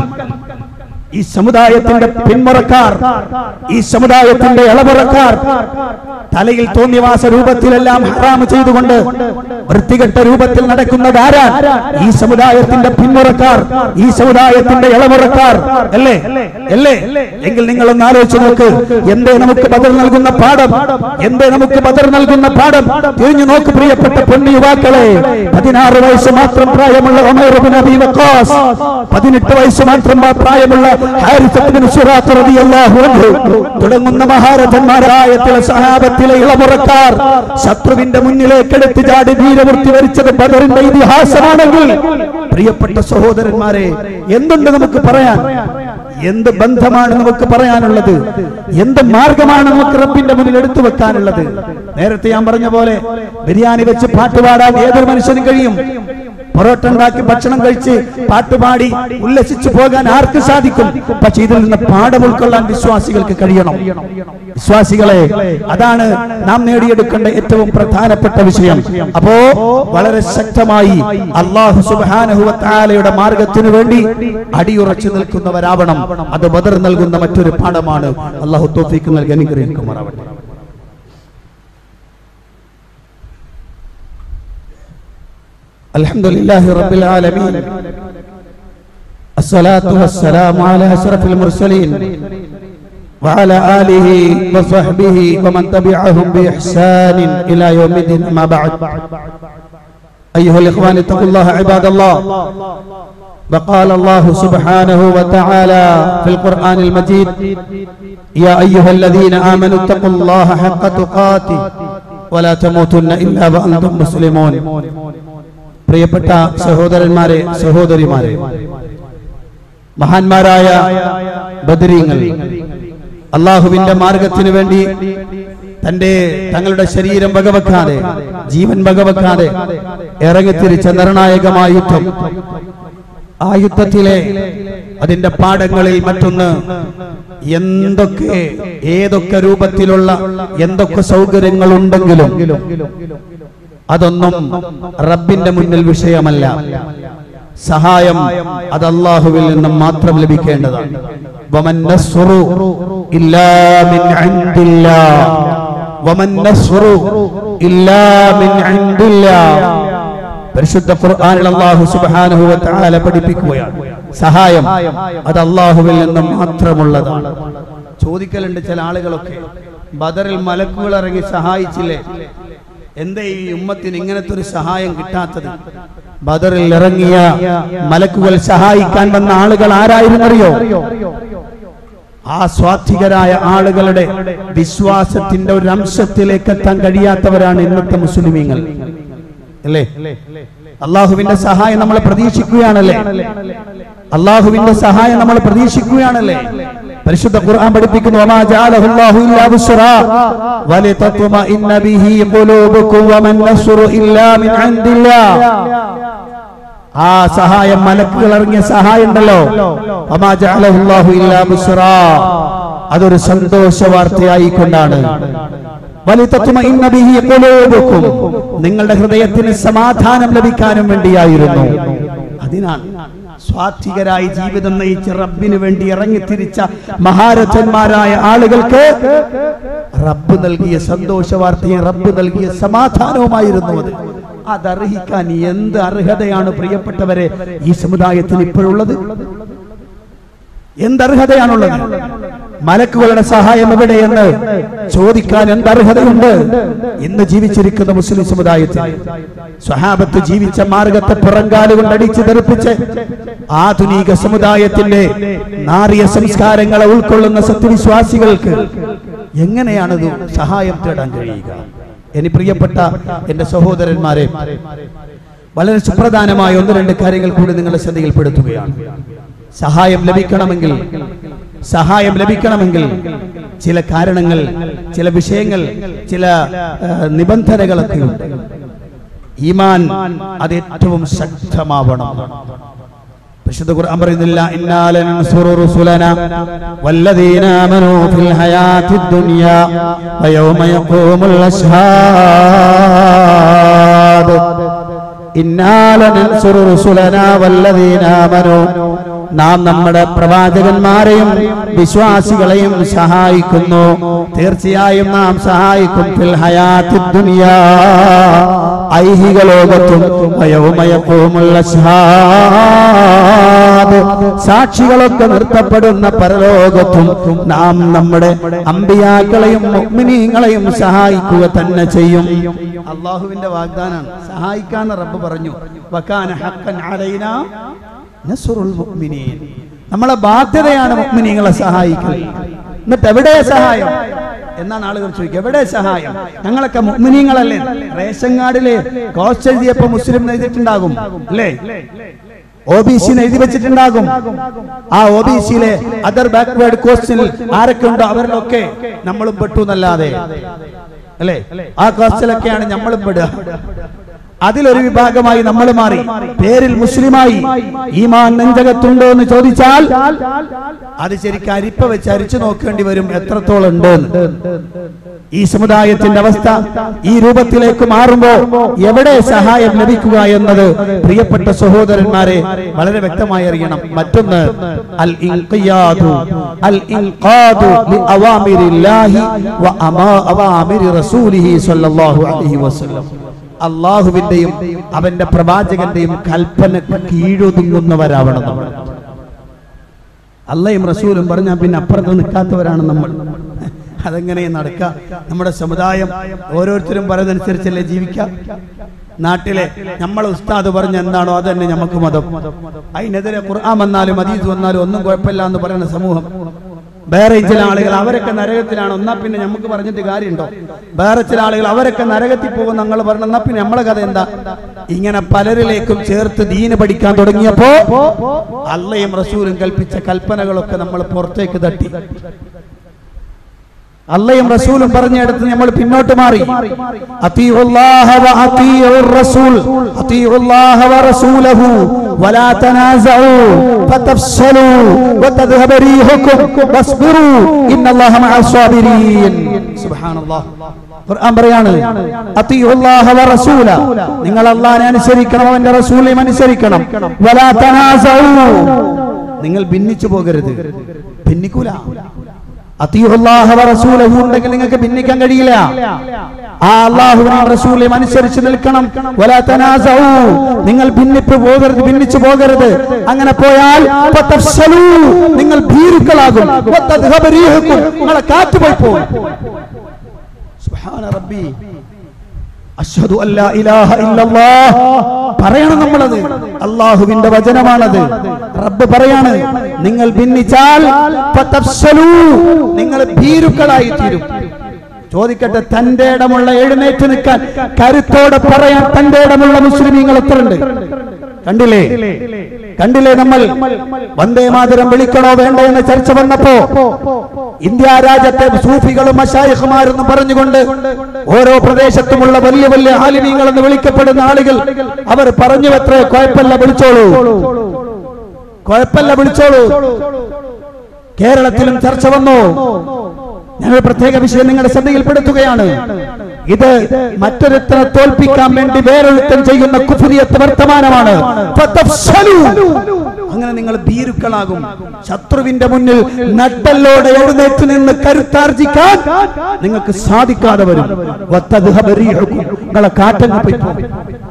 ഈ സമുദായത്തിന്റെ പിന്മുറക്കാർ, ഈ സമുദായത്തിന്റെ ഇളമുറക്കാർ. തലയിൽ തോന്നിവാസ രൂപത്തിലെല്ലാം ഹറാം ചെയ്തുകൊണ്ട് വൃത്തികെട്ട രൂപത്തിൽ നടക്കുന്നത് ആരാ? ഈ സമുദായത്തിന്റെ പിന്മുറക്കാർ, ഈ സമുദായത്തിന്റെ ഇളമുറക്കാർ അല്ലേ? അല്ലേ? എങ്കിൽ നിങ്ങളൊന്ന് ആലോചിച്ച് നോക്ക്. എന്തേ നമുക്ക് ബദർ നൽകുന്ന പാഠം? എന്തേ നമുക്ക് ബദർ നൽകുന്ന പാഠം? തിരിഞ്ഞു നോക്ക് പ്രിയപ്പെട്ട പൊന്നു യുവാക്കളെ. പതിനാറ് വയസ്സ് മാത്രം പ്രായമുള്ള ഉമർ ഇബ്നു അബീ വഖാസ്, പതിനെട്ട് വയസ്സ് മാത്രം പ്രായമുള്ള ഹാരിസ് ഇബ്നു സുറാഖ് റളിയല്ലാഹു അൻഹു തുടങ്ങുന്ന മഹാരഥന്മാരായ ചില സഹാബത്തിലെ ഇളമുറക്കാർ ശത്രുവിന്റെ മുന്നിലേക്ക് എടുത്തു ചാടി വീരമൂർത്തി വരിച്ചത് ബദറിന്റെ ഇതിഹാസമാണെങ്കിൽ, പ്രിയപ്പെട്ട സഹോദരന്മാരെ, എന്തുണ്ട് നമുക്ക് പറയാൻ? എന്ത് ബന്ധമാണ് നമുക്ക് പറയാനുള്ളത്? എന്ത് മാർഗമാണ് നമുക്ക് റബ്ബിന്റെ മുന്നിൽ എടുത്തു വെക്കാനുള്ളത്? നേരത്തെ ഞാൻ പറഞ്ഞ പോലെ ബിരിയാണി വെച്ച് പാട്ടുപാടാൻ ഏതൊരു മനുഷ്യനും കഴിയും. പൊറോട്ട ഉണ്ടാക്കി ഭക്ഷണം കഴിച്ച് പാട്ടുപാടി ഉല്ലസിച്ചു പോകാൻ ആർക്ക് സാധിക്കും? പക്ഷെ ഇതിൽ നിന്ന് പാഠം ഉൾക്കൊള്ളാൻ വിശ്വാസികൾക്ക് കഴിയണം. വിശ്വാസികളെ, അതാണ് നാം നേടിയെടുക്കേണ്ട ഏറ്റവും പ്രധാനപ്പെട്ട വിഷയം. അപ്പോ വളരെ ശക്തമായി അല്ലാഹു സുബ്ഹാനഹു വ തആലയുടെ മാർഗത്തിനു വേണ്ടി അടിയുറച്ചു നിൽക്കുന്നവരാവണം. അത് ബദർ നൽകുന്ന മറ്റൊരു പാഠമാണ്. അല്ലാഹു തൗഫീഖ് നൽകി അനുഗ്രഹിക്കുമാറാവട്ടെ. الحمدلله رب العالمين، الصلاة والسلام على أشرف المرسلين وعلى آله وصحبه ومن تبعهم بإحسان إلى يوم الدين. أما بعد، أيها الإخوان، اتقوا الله عباد الله. وقال الله سبحانه وتعالى في القرآن المجيد: يا أيها الذين آمنوا اتقوا الله حق تقاته ولا تموتن إلا وأنتم مسلمون. പ്രിയപ്പെട്ട സഹോദരന്മാരെ, സഹോദരിമാരെ, മഹാന്മാരായ ബദരീങ്ങൾ അള്ളാഹുവിന്റെ മാർഗത്തിന് വേണ്ടി തന്റെ തങ്ങളുടെ ശരീരം വകവെക്കാതെ, ജീവൻ വകവെക്കാതെ ഇറങ്ങിത്തിരിച്ച നിർണായകമായ യുദ്ധം. ആ യുദ്ധത്തിലെ അതിന്റെ പാഠങ്ങളിൽ മറ്റൊന്ന്, എന്തൊക്കെ ഏതൊക്കെ രൂപത്തിലുള്ള എന്തൊക്കെ സൗകര്യങ്ങൾ ഉണ്ടെങ്കിലും അതൊന്നും റബ്ബിന്റെ മുന്നിൽ വിഷയമല്ല. സഹായം അത് അല്ലാഹുവിൽ നിന്നും മാത്രം ലഭിക്കേണ്ടതാണ്. വമൻ നസ്റു ഇല്ലാ മിൻ ഇൻദില്ലാഹ്, വമൻ നസ്റു ഇല്ലാ മിൻ ഇൻദില്ലാഹ്. പരിശുദ്ധ ഖുർആനിൽ അല്ലാഹു സുബ്ഹാനഹു വ തആല പഠിപ്പിക്കുകയാണ്, സഹായം അത് അല്ലാഹുവിൽ നിന്നും മാത്രമുള്ളതാണ്. ചോദിക്കലുണ്ട് ചില ആളുകളൊക്കെ, ബദറിൽ മലക്കുകൾ ഇറങ്ങി സഹായിച്ചില്ലേ, എന്തേ ഈ ഉമ്മത്തിന് ഇങ്ങനത്തെ ഒരു സഹായം കിട്ടാത്തത്? ബദറിൽ ഇറങ്ങിയ മലക്കുകൾ സഹായിക്കാൻ വന്ന ആളുകൾ ആരായിരുന്നറിയോ? ആ സ്വാത്വികരായ ആളുകളുടെ വിശ്വാസത്തിന്റെ ഒരു അംശത്തിലേക്ക് എത്താൻ കഴിയാത്തവരാണ് ഇന്നത്തെ മുസ്ലിമീങ്ങൾ അല്ലേ? അള്ളാഹുവിന്റെ സഹായം നമ്മൾ പ്രതീക്ഷിക്കുകയാണല്ലേ? അള്ളാഹുവിന്റെ സഹായം നമ്മൾ പ്രതീക്ഷിക്കുകയാണല്ലേ? പരിശുദ്ധ ഖുർആൻ പഠിപ്പിക്കുന്നു, വമാ ജഅലഹു അല്ലാഹു ഇല്ലാ ബുശ്റാ വലിതത്മഇന്ന ബിഹി ഖുലൂബുകും വമൻ നസ്റു ഇല്ലാ മിൻ ഇൻദില്ലാഹ്. ആ സഹായം മലക്കുകൾ ഇറങ്ങിയ സഹായം ഉണ്ടല്ലോ, വമാ ജഅലഹുല്ലാഹു ഇല്ലാ ബുശ്റാ, അതൊരു സന്തോഷ വാർത്തയായിക്കൊണ്ടാണ്. വലിതത്മഇന്ന ബിഹി ഖുലൂബുകും, നിങ്ങളുടെ ഹൃദയത്തിന് സമാധാനം ലഭിക്കാനും വേണ്ടിയായിരുന്നു. അതിനാണ് സ്വാത്വികരായി ജീവിതം നയിച്ച റബ്ബിന് വേണ്ടി ഇറങ്ങിത്തിരിച്ച മഹാരഥന്മാരായ ആളുകൾക്ക് റബ്ബ് നൽകിയ സന്തോഷ വാർത്തയും റബ്ബ് നൽകിയ സമാധാനവുമായിരുന്നു അത്. അതർഹിക്കാൻ എന്ത് അർഹതയാണ് പ്രിയപ്പെട്ടവരെ ഈ സമുദായത്തിന് ഇപ്പോഴുള്ളത്? എന്തർഹതയാണുള്ളത്? മലക്കുകളുടെ സഹായം എവിടെയെന്ന് ചോദിക്കാൻ എന്തർഹതയുണ്ട് ഇന്ന് ജീവിച്ചിരിക്കുന്ന മുസ്ലിം സമുദായത്തിൽ? സ്വഹാബത്ത് ജീവിച്ച മാർഗത്തെ പുറങ്കാലുകൊണ്ട് അടിച്ചു തെറിപ്പിച്ച് ആധുനിക സമുദായത്തിന്റെ നാറിയ സംസ്കാരങ്ങളെ ഉൾക്കൊള്ളുന്ന സത്യവിശ്വാസികൾക്ക് എങ്ങനെയാണത് സഹായം തേടാൻ കഴിയുക? എനി പ്രിയപ്പെട്ട എന്റെ സഹോദരന്മാരെ, വളരെ സുപ്രധാനമായ ഒന്ന് രണ്ട് കാര്യങ്ങൾ കൂടി നിങ്ങളുടെ ശ്രദ്ധയിൽപ്പെടുത്തുകയാണ്. സഹായം ലഭിക്കണമെങ്കിൽ സഹായം ലഭിക്കണമെങ്കിൽ ചില കാരണങ്ങൾ, ചില വിഷയങ്ങൾ, ചില നിബന്ധനകളൊക്കെ ഉണ്ട്. ഈമാൻ അത് ഏറ്റവും ശക്തമാവണം. പരിശുദ്ധ ഖുർആൻ പറയുന്നില്ല, ഇന്നാ ലനൻസുറു റുസുലനാ വല്ലദീന ആമനൂ ഫിൽ ഹയാത്തിദ് ദുനിയാ വയൗമ യഖൂമുൽ അശ്ഹാദ്. ഇന്നാ ലനൻസുറു റുസുലനാ വല്ലദീന ആമനൂ, നാം നമ്മുടെ പ്രവാചകന്മാരെയും വിശ്വാസികളെയും സഹായിക്കുന്നു. തീർച്ചയായും നാം സഹായിക്കും. ഫിൽ ഹയാത്തിദ് ദുനിയാ, ഐഹിക ലോകത്തും വയൗമ യഖൂമുൽ അശ്ഹാദ്, സാക്ഷികളൊക്കെ നിർത്തപ്പെടുന്ന പരലോകത്തും നാം നമ്മുടെ അമ്പിയാക്കളെയും മുഅ്മിനീങ്ങളെയും സഹായിക്കുക തന്നെ ചെയ്യും. അല്ലാഹുവിന്റെ വാഗ്ദാനാണ്. സഹായിക്കാന്ന് റബ്ബ് പറഞ്ഞു. വകാന ഹഖ്ഖൻ അലൈനാ നസ്റുൽ മുഅ്മിനീൻ, നമ്മളെ ബാധ്യതയാണ് മുഅ്മിനീങ്ങളെ സഹായിക്കൽ. എന്നിട്ട് എവിടെ സഹായം എന്നാണ് ആളുകൾ ചോദിക്കുക. എവിടെ സഹായം? ഞങ്ങളൊക്കെ മുഅ്മിനീങ്ങളല്ലേ? റേഷൻ കാർഡിലെ കോസ്റ്റ് എഴുതിയപ്പോ മുസ്ലിം എഴുതിയിട്ടുണ്ടാകും അല്ലേ? ഒ ബി സി എഴുതി വെച്ചിട്ടുണ്ടാകും. ആ ഒ ബി സിയിലെ അതർ ബാക്ക്വേർഡ് കോസ്റ്റിൽ ആരൊക്കെ ഉണ്ടോ അവരിലൊക്കെ നമ്മളും പെട്ടു എന്നല്ലാതെ അല്ലേ? ആ കോസ്റ്റിലൊക്കെയാണ് നമ്മളും പെടുക. അതിലൊരു വിഭാഗമായി നമ്മൾ മാറി, പേരിൽ മുസ്ലിമായി. ഈമാൻ നെഞ്ചകത്തുണ്ടോ എന്ന് ചോദിച്ചാൽ അത് ശരിക്കും അരിപ്പ വെച്ച് അരിച്ചു നോക്കേണ്ടി വരും എത്രത്തോളം ഉണ്ട്. ഈ സമുദായത്തിന്റെ അവസ്ഥ ഈ രൂപത്തിലേക്ക് മാറുമ്പോ എവിടെ സഹായം ലഭിക്കുക എന്നത് പ്രിയപ്പെട്ട സഹോദരന്മാരെ വളരെ വ്യക്തമായി അറിയണം. മറ്റൊന്ന് അൽ ഇൻഖിയാദു അൽ ഇൻഖാദു ലി അവാമിരില്ലാഹി വ അവാമിരി റസൂലിഹി സ്വല്ലല്ലാഹു അലൈഹി വസല്ലം, അള്ളാഹുവിന്റെയും അവന്റെ പ്രവാചകന്റെയും കൽപ്പനക്ക് കീഴൊതുങ്ങുന്നവരാവണം നമ്മൾ. അള്ളയും റസൂലും പറഞ്ഞാൽ പിന്നെ അപ്പുറത്ത് നിൽക്കാത്തവരാണ് നമ്മൾ. അതെങ്ങനെ നടക്കുക? നമ്മുടെ സമുദായം ഓരോരുത്തരും പറയുന്നതനുസരിച്ചല്ലേ ജീവിക്കാം. നാട്ടിലെ നമ്മളെ ഉസ്താദ് പറഞ്ഞ എന്താണോ അത് തന്നെ നമുക്ക് മതം. അതിനെതിരെ ഖുർആൻ വന്നാലും ഹദീസ് വന്നാലും ഒന്നും കുഴപ്പമില്ല എന്ന് പറയുന്ന സമൂഹം. വേറെ ചില ആളുകൾ അവരൊക്കെ നരകത്തിലാണ്, ഒന്നാ പിന്നെ നമുക്ക് പറഞ്ഞിട്ട് കാര്യമുണ്ടോ? വേറെ ചില ആളുകൾ അവരൊക്കെ നരകത്തിൽ പോകും ഞങ്ങൾ പറഞ്ഞു, എന്നാ പിന്നെ നമ്മളെ കഥ എന്താ? ഇങ്ങനെ പലരിലേക്കും ചേർത്ത് ദീന് പഠിക്കാൻ തുടങ്ങിയപ്പോ അള്ളയും റസൂലും കൽപ്പിച്ച കൽപ്പനകളൊക്കെ നമ്മൾ പുറത്തേക്ക് തട്ടി. അള്ളയും റസൂലും പറഞ്ഞെടുത്ത് നമ്മൾ പിന്നോട്ട് മാറി. അത്തീഉല്ലാഹ വ അത്തീഉർ റസൂൽ അത്തീഉല്ലാഹ വ റസൂലഹു വലാ തനാസഉ ഫതഫ്ശലു വതദ്ഹബ റീഹുകും വസ്ബിറു ഇന്നല്ലാഹ മഅസ് സാബിരീൻ. സുബ്ഹാനല്ലാഹ്. ഖുർആൻ പറയാണ്, അത്തീഉല്ലാഹ വ റസൂല, നിങ്ങൾ അല്ലാഹുവിനെ അനുസരിക്കണം, അവന്റെ റസൂലിനെ അനുസരിക്കണം. വലാ തനാസഉ, നിങ്ങൾ ഭിന്നിച്ചു പോകരുത്. ഭിന്നിക്കൂല. അത്തീഉല്ലാഹ വ റസൂലഹു ഉണ്ടെങ്കിൽ നിങ്ങൾക്ക് ഭിന്നിക്കാൻ കഴിയില്ല. ആ അല്ലാഹുവിനെയും റസൂലിനെയും അനുസരിച്ച് നിൽക്കണം. വലാ തനാസഉ, നിങ്ങൾ ഭിന്നിപ്പ് പോകരുത്, ഭിന്നിച്ചു പോകരുത്. അങ്ങനെ പോയാൽ ഫതഫ്ശലു, നിങ്ങൾ ഭീരുക്കളാകും. വതദ്ഹബ റീഹുകും, നിങ്ങളെ കാറ്റ് പോയി പോകും. സുബ്ഹാന റബ്ബി. അശ്ഹദു അല്ലാ ഇലാഹ ഇല്ലല്ലാഹ് പറയണം നമ്മളത്. അല്ലാഹുവിന്റെ വചനമാണത്. റബ്ബ് പറയാണ്, നിങ്ങൾ ഭിന്നിച്ചാൽ ഫതഫ്ശലു, നിങ്ങൾ ഭീരുക്കളായി തീരും. ചോദിക്കട്ടെ, തന്റെ ഇടമുള്ള എഴുന്നേറ്റ് നിൽക്കാൻ കരുത്തോടെ പറയാൻ തന്റെ ഇടമുള്ള മുസ്ലിമീങ്ങൾ എത്രയുണ്ട്? കണ്ടില്ലേ കണ്ടില്ലേ നമ്മൾ വന്ദേ മാതരം വിളിക്കണോ വേണ്ടോ എന്ന ചർച്ച വന്നപ്പോ ഇന്ത്യ രാജ്യത്തെ സൂഫികളും മശായിഖുമാരെന്നും പറഞ്ഞുകൊണ്ട് ഓരോ പ്രദേശത്തുമുള്ള വലിയ വലിയ ആലിമീങ്ങൾ എന്ന് വിളിക്കപ്പെടുന്ന ആളുകൾ അവർ പറഞ്ഞു അത്രേ, കുഴപ്പമില്ല വിളിച്ചോളൂ, കുഴപ്പമില്ല വിളിച്ചോളൂ. കേരളത്തിലും ചർച്ച വന്നു. ഞങ്ങൾ പ്രത്യേക വിഷയം നിങ്ങളുടെ ശ്രദ്ധയിൽപ്പെടുത്തുകയാണ്. ഇത് മറ്റൊരുത്തനെ തോൽപ്പിക്കാൻ വേണ്ടി വേറൊരുത്തൻ ചെയ്യുന്ന കുഫ്രിയത്ത് വർത്തമാനമാണ്. അങ്ങനെ നിങ്ങൾ ഭീരുക്കളാകും. ശത്രുവിന്റെ മുന്നിൽ നട്ടലോടെ എഴുന്നേറ്റ് നിന്ന് കരുത്താർജിക്കാൻ നിങ്ങൾക്ക് സാധിക്കാതെ വരും. നിങ്ങളെ കാറ്റങ്ങ് പോയി പോകും.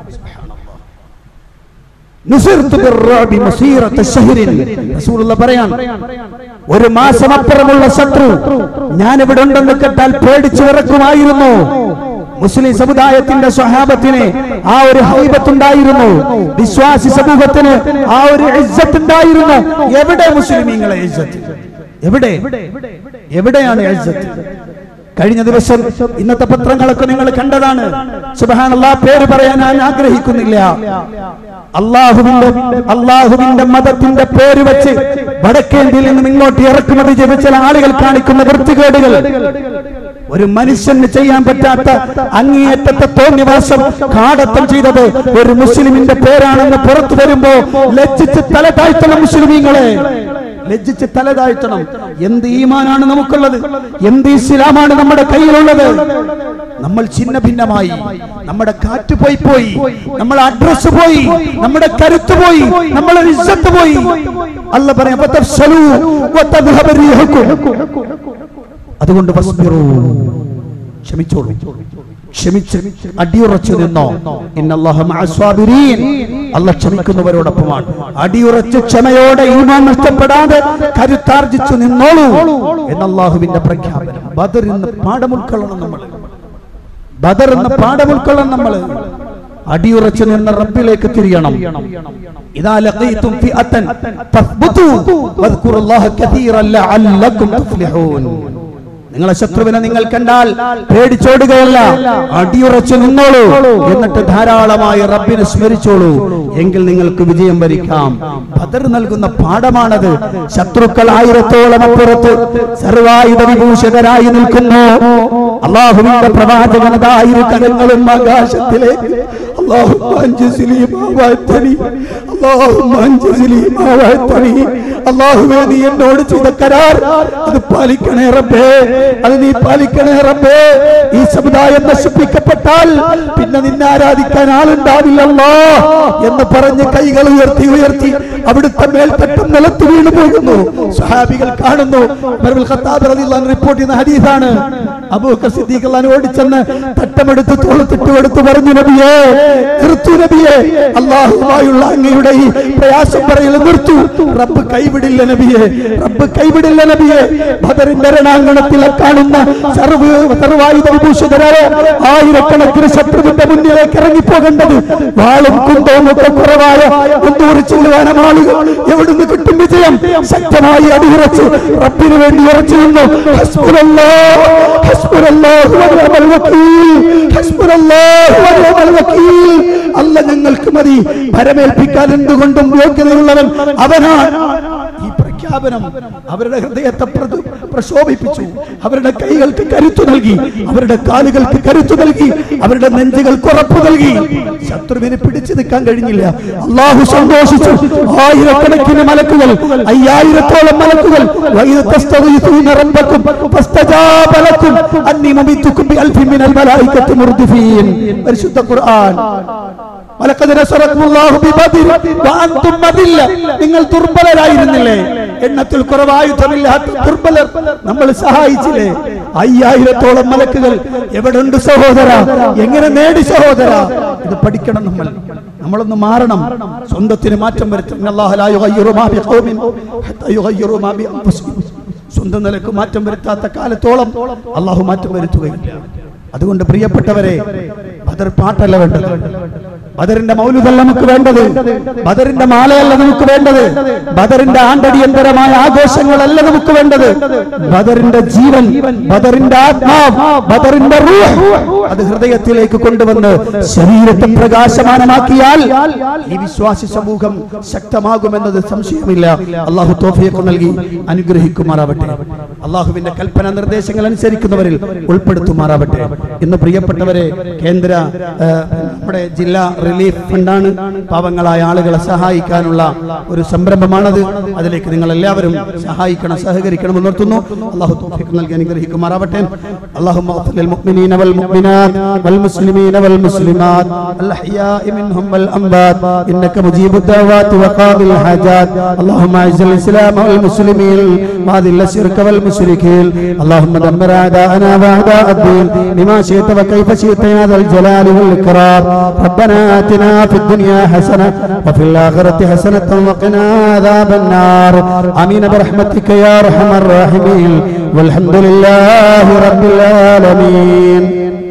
പറയാൻ ഒരു മാസം അപ്പുറമുള്ള ശത്രു ഞാൻ ഇവിടെ ഉണ്ടെന്ന് കേട്ടാൽ പേടിച്ചു വിറക്കുമായിരുന്നു. മുസ്ലിം സമുദായത്തിന്റെ സ്വഹാബത്തിന് ആ ഒരു ഹൈബത്തുണ്ടായിരുന്നു. വിശ്വാസി സമൂഹത്തിന് ആ ഒരു ഇസ്സത്ത് ഉണ്ടായിരുന്നു. എവിടെ മുസ്ലിമീങ്ങളെ ഇസ്സത്ത്? എവിടെ എവിടെയാണ് ഇസ്സത്ത്? കഴിഞ്ഞ ദിവസം ഇന്നത്തെ പത്രങ്ങളൊക്കെ നിങ്ങൾ കണ്ടതാണ്. സുബ്ഹാനല്ലാഹ്, പേര് പറയാൻ ഞാൻ ആഗ്രഹിക്കുന്നില്ല. അള്ളാഹുവിന്റെ അള്ളാഹുവിന്റെ മതത്തിന്റെ പേര് വെച്ച് വടക്കേന്ത്യയിൽ നിന്നും ഇങ്ങോട്ട് ഇറക്കുമതി ചെയ്ത ചില ആളുകൾ കാണിക്കുന്ന വൃത്തികേടുകൾ, ഒരു മനുഷ്യന് ചെയ്യാൻ പറ്റാത്ത അങ്ങേയറ്റത്തെ തോന്നിവാസം കാടത്തം ചെയ്തത് ഒരു മുസ്ലിമിന്റെ പേരാണെന്ന് പുറത്തു വരുമ്പോ ലജ്ജിച്ച് തല താഴ്ത്തണം. മുസ്ലിമീങ്ങളെ ലജ്ജിച്ച് തല താഴ്ത്തണം. എന്ത് ഈമാനാണ് നമുക്കുള്ളത്? എന്ത് ഇസ്ലാമാണ് നമ്മുടെ കയ്യിലുള്ളത്? നമ്മൾ ചിന്ന ഭിന്നമായി, നമ്മുടെ കാറ്റ് പോയി പോയി, നമ്മുടെ അഡ്രസ് പോയി, നമ്മുടെ കരുത്ത് പോയി, നമ്മുടെ ഇസ്സത്ത് പോയി. അല്ലാഹ് പറയാം, അതുകൊണ്ട് ക്ഷമിച്ചോളൂ, ക്ഷമിച്ച് അടിയുറച്ചു നിന്നോ. ഇന്നല്ലാഹ മഅസ്വാബിരീൻ, അല്ലാഹ് ക്ഷമിക്കുന്നവരോടൊപ്പമാണ്. അടിയുറച്ച് ക്ഷമയോടെ ഈമാൻ നഷ്ടപ്പെടാതെ കരുത്താർജിച്ചു നിന്നോളൂ എന്ന അല്ലാഹുവിന്റെ പ്രഖ്യാപനം. ബദറിൽ നിന്ന് പാഠം ഉൾക്കൊള്ളണം നമ്മൾ. ബദർ എന്ന പാഠം ഉൾക്കൊള്ളണം നമ്മൾ. അടിയുറച്ചു നിന്ന റബ്ബിലേക്ക് തിരിയണം. ഇദാ ലഖീതും ഫിഅതൻ ഫസ്ബുതു വദ്കുറുല്ലാഹ കസീറൻ ലഅല്ലകും തുഫ്ലിഹൂൻ. നിങ്ങളെ ശത്രുവിനെ നിങ്ങൾ കണ്ടാൽ പേടിച്ചോടുകയല്ല, അടിയുറച്ചു നിന്നോളൂ. എന്നിട്ട് ധാരാളമായി റബ്ബിനെ സ്മരിച്ചോളൂ. എങ്കിൽ നിങ്ങൾക്ക് വിജയം വരിക്കാം. ബദർ നൽകുന്ന പാഠമാണത്. ശത്രുക്കൾ ആയിരത്തോളം അപ്പുറത്ത് സർവായുധ വിഭൂഷകരായി നിൽക്കുന്നു. അള്ളാഹുവിന്റെ പ്രവാചകനതായിരു കരങ്ങളും ആകാശത്തിലേക്ക് അല്ലാഹുവേ, നീ എന്നോട് ചെയ്ത കരാർ അത് പാലിക്കണേ റബ്ബേ, അത് നീ പാലിക്കണേ റബ്ബേ. ഈ സമുദായം നശിപ്പിക്കപ്പെട്ടാൽ പിന്നെ നിന്നെ ആരാധിക്കാൻ ആളുണ്ടാവില്ലല്ലോ എന്ന് പറഞ്ഞ് കൈകൾ ഉയർത്തി ഉയർത്തി അവിടുത്തെ മേൽത്തട്ടം നിലത്ത് വീണു പോകുന്നു. സ്വഹാബികൾ കാണുന്നു. ഉമർ ഖത്താബ് റളിയല്ലാഹു അൻഹു റിപ്പോർട്ട് ചെയ്യുന്ന ഹദീസാണ്. അബൂബക്കർ സിദ്ദീഖ് റളിയല്ലാഹു അൻഹു ഓടിച്ചെന്ന് തട്ടമെടുത്ത് തോളത്തിട്ട് എടുത്ത് പറഞ്ഞു, നബിയേ നിർത്തു, നബിയേ, അല്ലാഹുവായുള്ള അങ്ങയുടെ ഈ പ്രയാസം പറയൽ നിർത്തു. റബ്ബ് കൈവിടില്ല നബിയേ, റബ്ബ് കൈവിടില്ല നബിയേ. ബദറിന്റെ രണാങ്കണത്തിൽ കാണുന്ന സർവ്വ സർവായുധ വിഭൂഷിതരായ ആയിരക്കണക്കിന് ശത്രുവിന്റെ മുന്നിലേക്ക് ഇറങ്ങിപ്പോകേണ്ടത് വാളും കുന്തവും ഒക്കെ കുറവായ മുന്നൂറ് ചെല്ലുവാനം ആളുകൾ എവിടുന്ന് കിട്ടും വിജയം? ശക്തമായി അടിയുറച്ച് റബ്ബിന് വേണ്ടി ഉറച്ചു നിന്നു. ഹസ്ബുനല്ലാഹ് ഹസ്ബുനല്ലാഹു വ നിഅമൽ വകീൽ, ഹസ്ബുനല്ലാഹു വ നിഅമൽ വകീൽ. അല്ലാഹ് ഞങ്ങൾക്ക് മതി, ഭരമേൽപ്പിക്കാൻ എന്തുകൊണ്ടും യോഗ്യതയുള്ളവൻ അവനാണ്. ഈ പ്രഖ്യാപനം അവരുടെ ഹൃദയത്തെ പ്രശോഭിപ്പിച്ചു. അവരുടെ കൈകൾക്ക് കരുത്തു നൽകി, അവരുടെ കാലുകൾക്ക് കരുത്തു നൽകി, അവരുടെ നെഞ്ചുകൾക്ക് ഉറപ്പ് നൽകി. ശത്രുവിനെ പിടിച്ചു നിൽക്കാൻ കഴിഞ്ഞില്ല. അല്ലാഹു സന്തോഷിച്ചു. ആയിരക്കണക്കിന് മലക്കുകൾ, അയ്യായിരത്തോളം മലക്കുകൾ പരിശുദ്ധ ഖുർആൻ. നിങ്ങൾ ദുർബലരായിരുന്നില്ലേ? എണ്ണത്തിൽ കുറവായുധമില്ലാത്ത ദുർബലർ നമ്മൾ സഹായിച്ചില്ലേ? അയ്യായിരത്തോളം മലക്കുകൾ എവിടുണ്ട് സഹോദര? എങ്ങനെ നേടി സഹോദര? ഇത് പഠിക്കണം നമ്മൾ. നമ്മളൊന്ന് മാറണം, സ്വന്തത്തിന് മാറ്റം വരുത്തണം. സ്വന്തം നിലക്ക് മാറ്റം വരുത്താത്ത കാലത്തോളം അള്ളാഹു മാറ്റം വരുത്തുകയില്ല. അതുകൊണ്ട് പ്രിയപ്പെട്ടവരെ, ബദർ പാട്ടല്ല വേണ്ടത്, ബദറിന്റെ മൗലിദല്ല നമുക്ക് വേണ്ടത്, ബദറിന്റെ മാലയല്ല നമുക്ക് വേണ്ടത്, ബദറിന്റെ ആണ്ടടിയന്തരമായ ആഘോഷങ്ങളല്ല നമുക്ക് വേണ്ടത്. ബദറിന്റെ ജീവൻ, ബദറിന്റെ ആത്മാവ്, ബദറിന്റെ റൂഹ് അത് ഹൃദയത്തിലേക്ക് കൊണ്ടുവന്ന് ശരീരത്തെ പ്രകാശമാനമാക്കിയാൽ ഈ വിശ്വാസി സമൂഹം ശക്തമാകുമെന്നത് സംശയമില്ല. അള്ളാഹു തൗഫീഖ് നൽകി അനുഗ്രഹിക്കുമാറാവട്ടെ. അള്ളാഹുവിന്റെ കൽപ്പന നിർദ്ദേശങ്ങൾ അനുസരിക്കുന്നവരിൽ ഉൾപ്പെടുത്തുമാറാവട്ടെ. ഇന്ന് പ്രിയപ്പെട്ടവരെ, കേന്ദ്ര നമ്മുടെ ജില്ലാ റിലീഫ് ഫണ്ടാണ് പാവങ്ങളായ ആളുകളെ സഹായിക്കാനുള്ള ഒരു സംരംഭമാണത്. അതിലേക്ക് നിങ്ങൾ എല്ലാവരും സഹായിക്കണം, സഹകരിക്കണം എന്ന് നിർത്തുന്നു. അള്ളാഹു തൗഫീഖ് നൽകി അനുഗ്രഹിക്കുമാറാവട്ടെ. അല്ലാഹുമ്മ ഗ്ഫിർ ലിൽ മുഅ്മിനീന വൽ മുഅ്മിനാത്ത് വൽ മുസ്ലിമീന വൽ മുസ്ലിമാത്ത് അൽ അഹ്യാഇ മിൻഹും വൽ അംവാത് ഇന്നക മുജീബുദ് ദഅവാതി വഖാദിൽ ഹാജാത്. അല്ലാഹുമ്മ അഇസ്ൽ ഇസ്ലാമ വൽ മുസ്ലിമീൻ വഅദിൽ ശിർക വൽ മുശ്രികീൻ. അല്ലാഹുമ്മ ദമ്മർ അഅദാഅനാ വഅദാഅ الدين بما شئت وكيف شئت يا ذا الجلال والإكرام. ربنا آتنا في الدنيا حسنة وفي الآخرة حسنة وقنا عذاب النار. آمين برحمتك يا أرحم الراحمين. والحمد لله رب العالمين.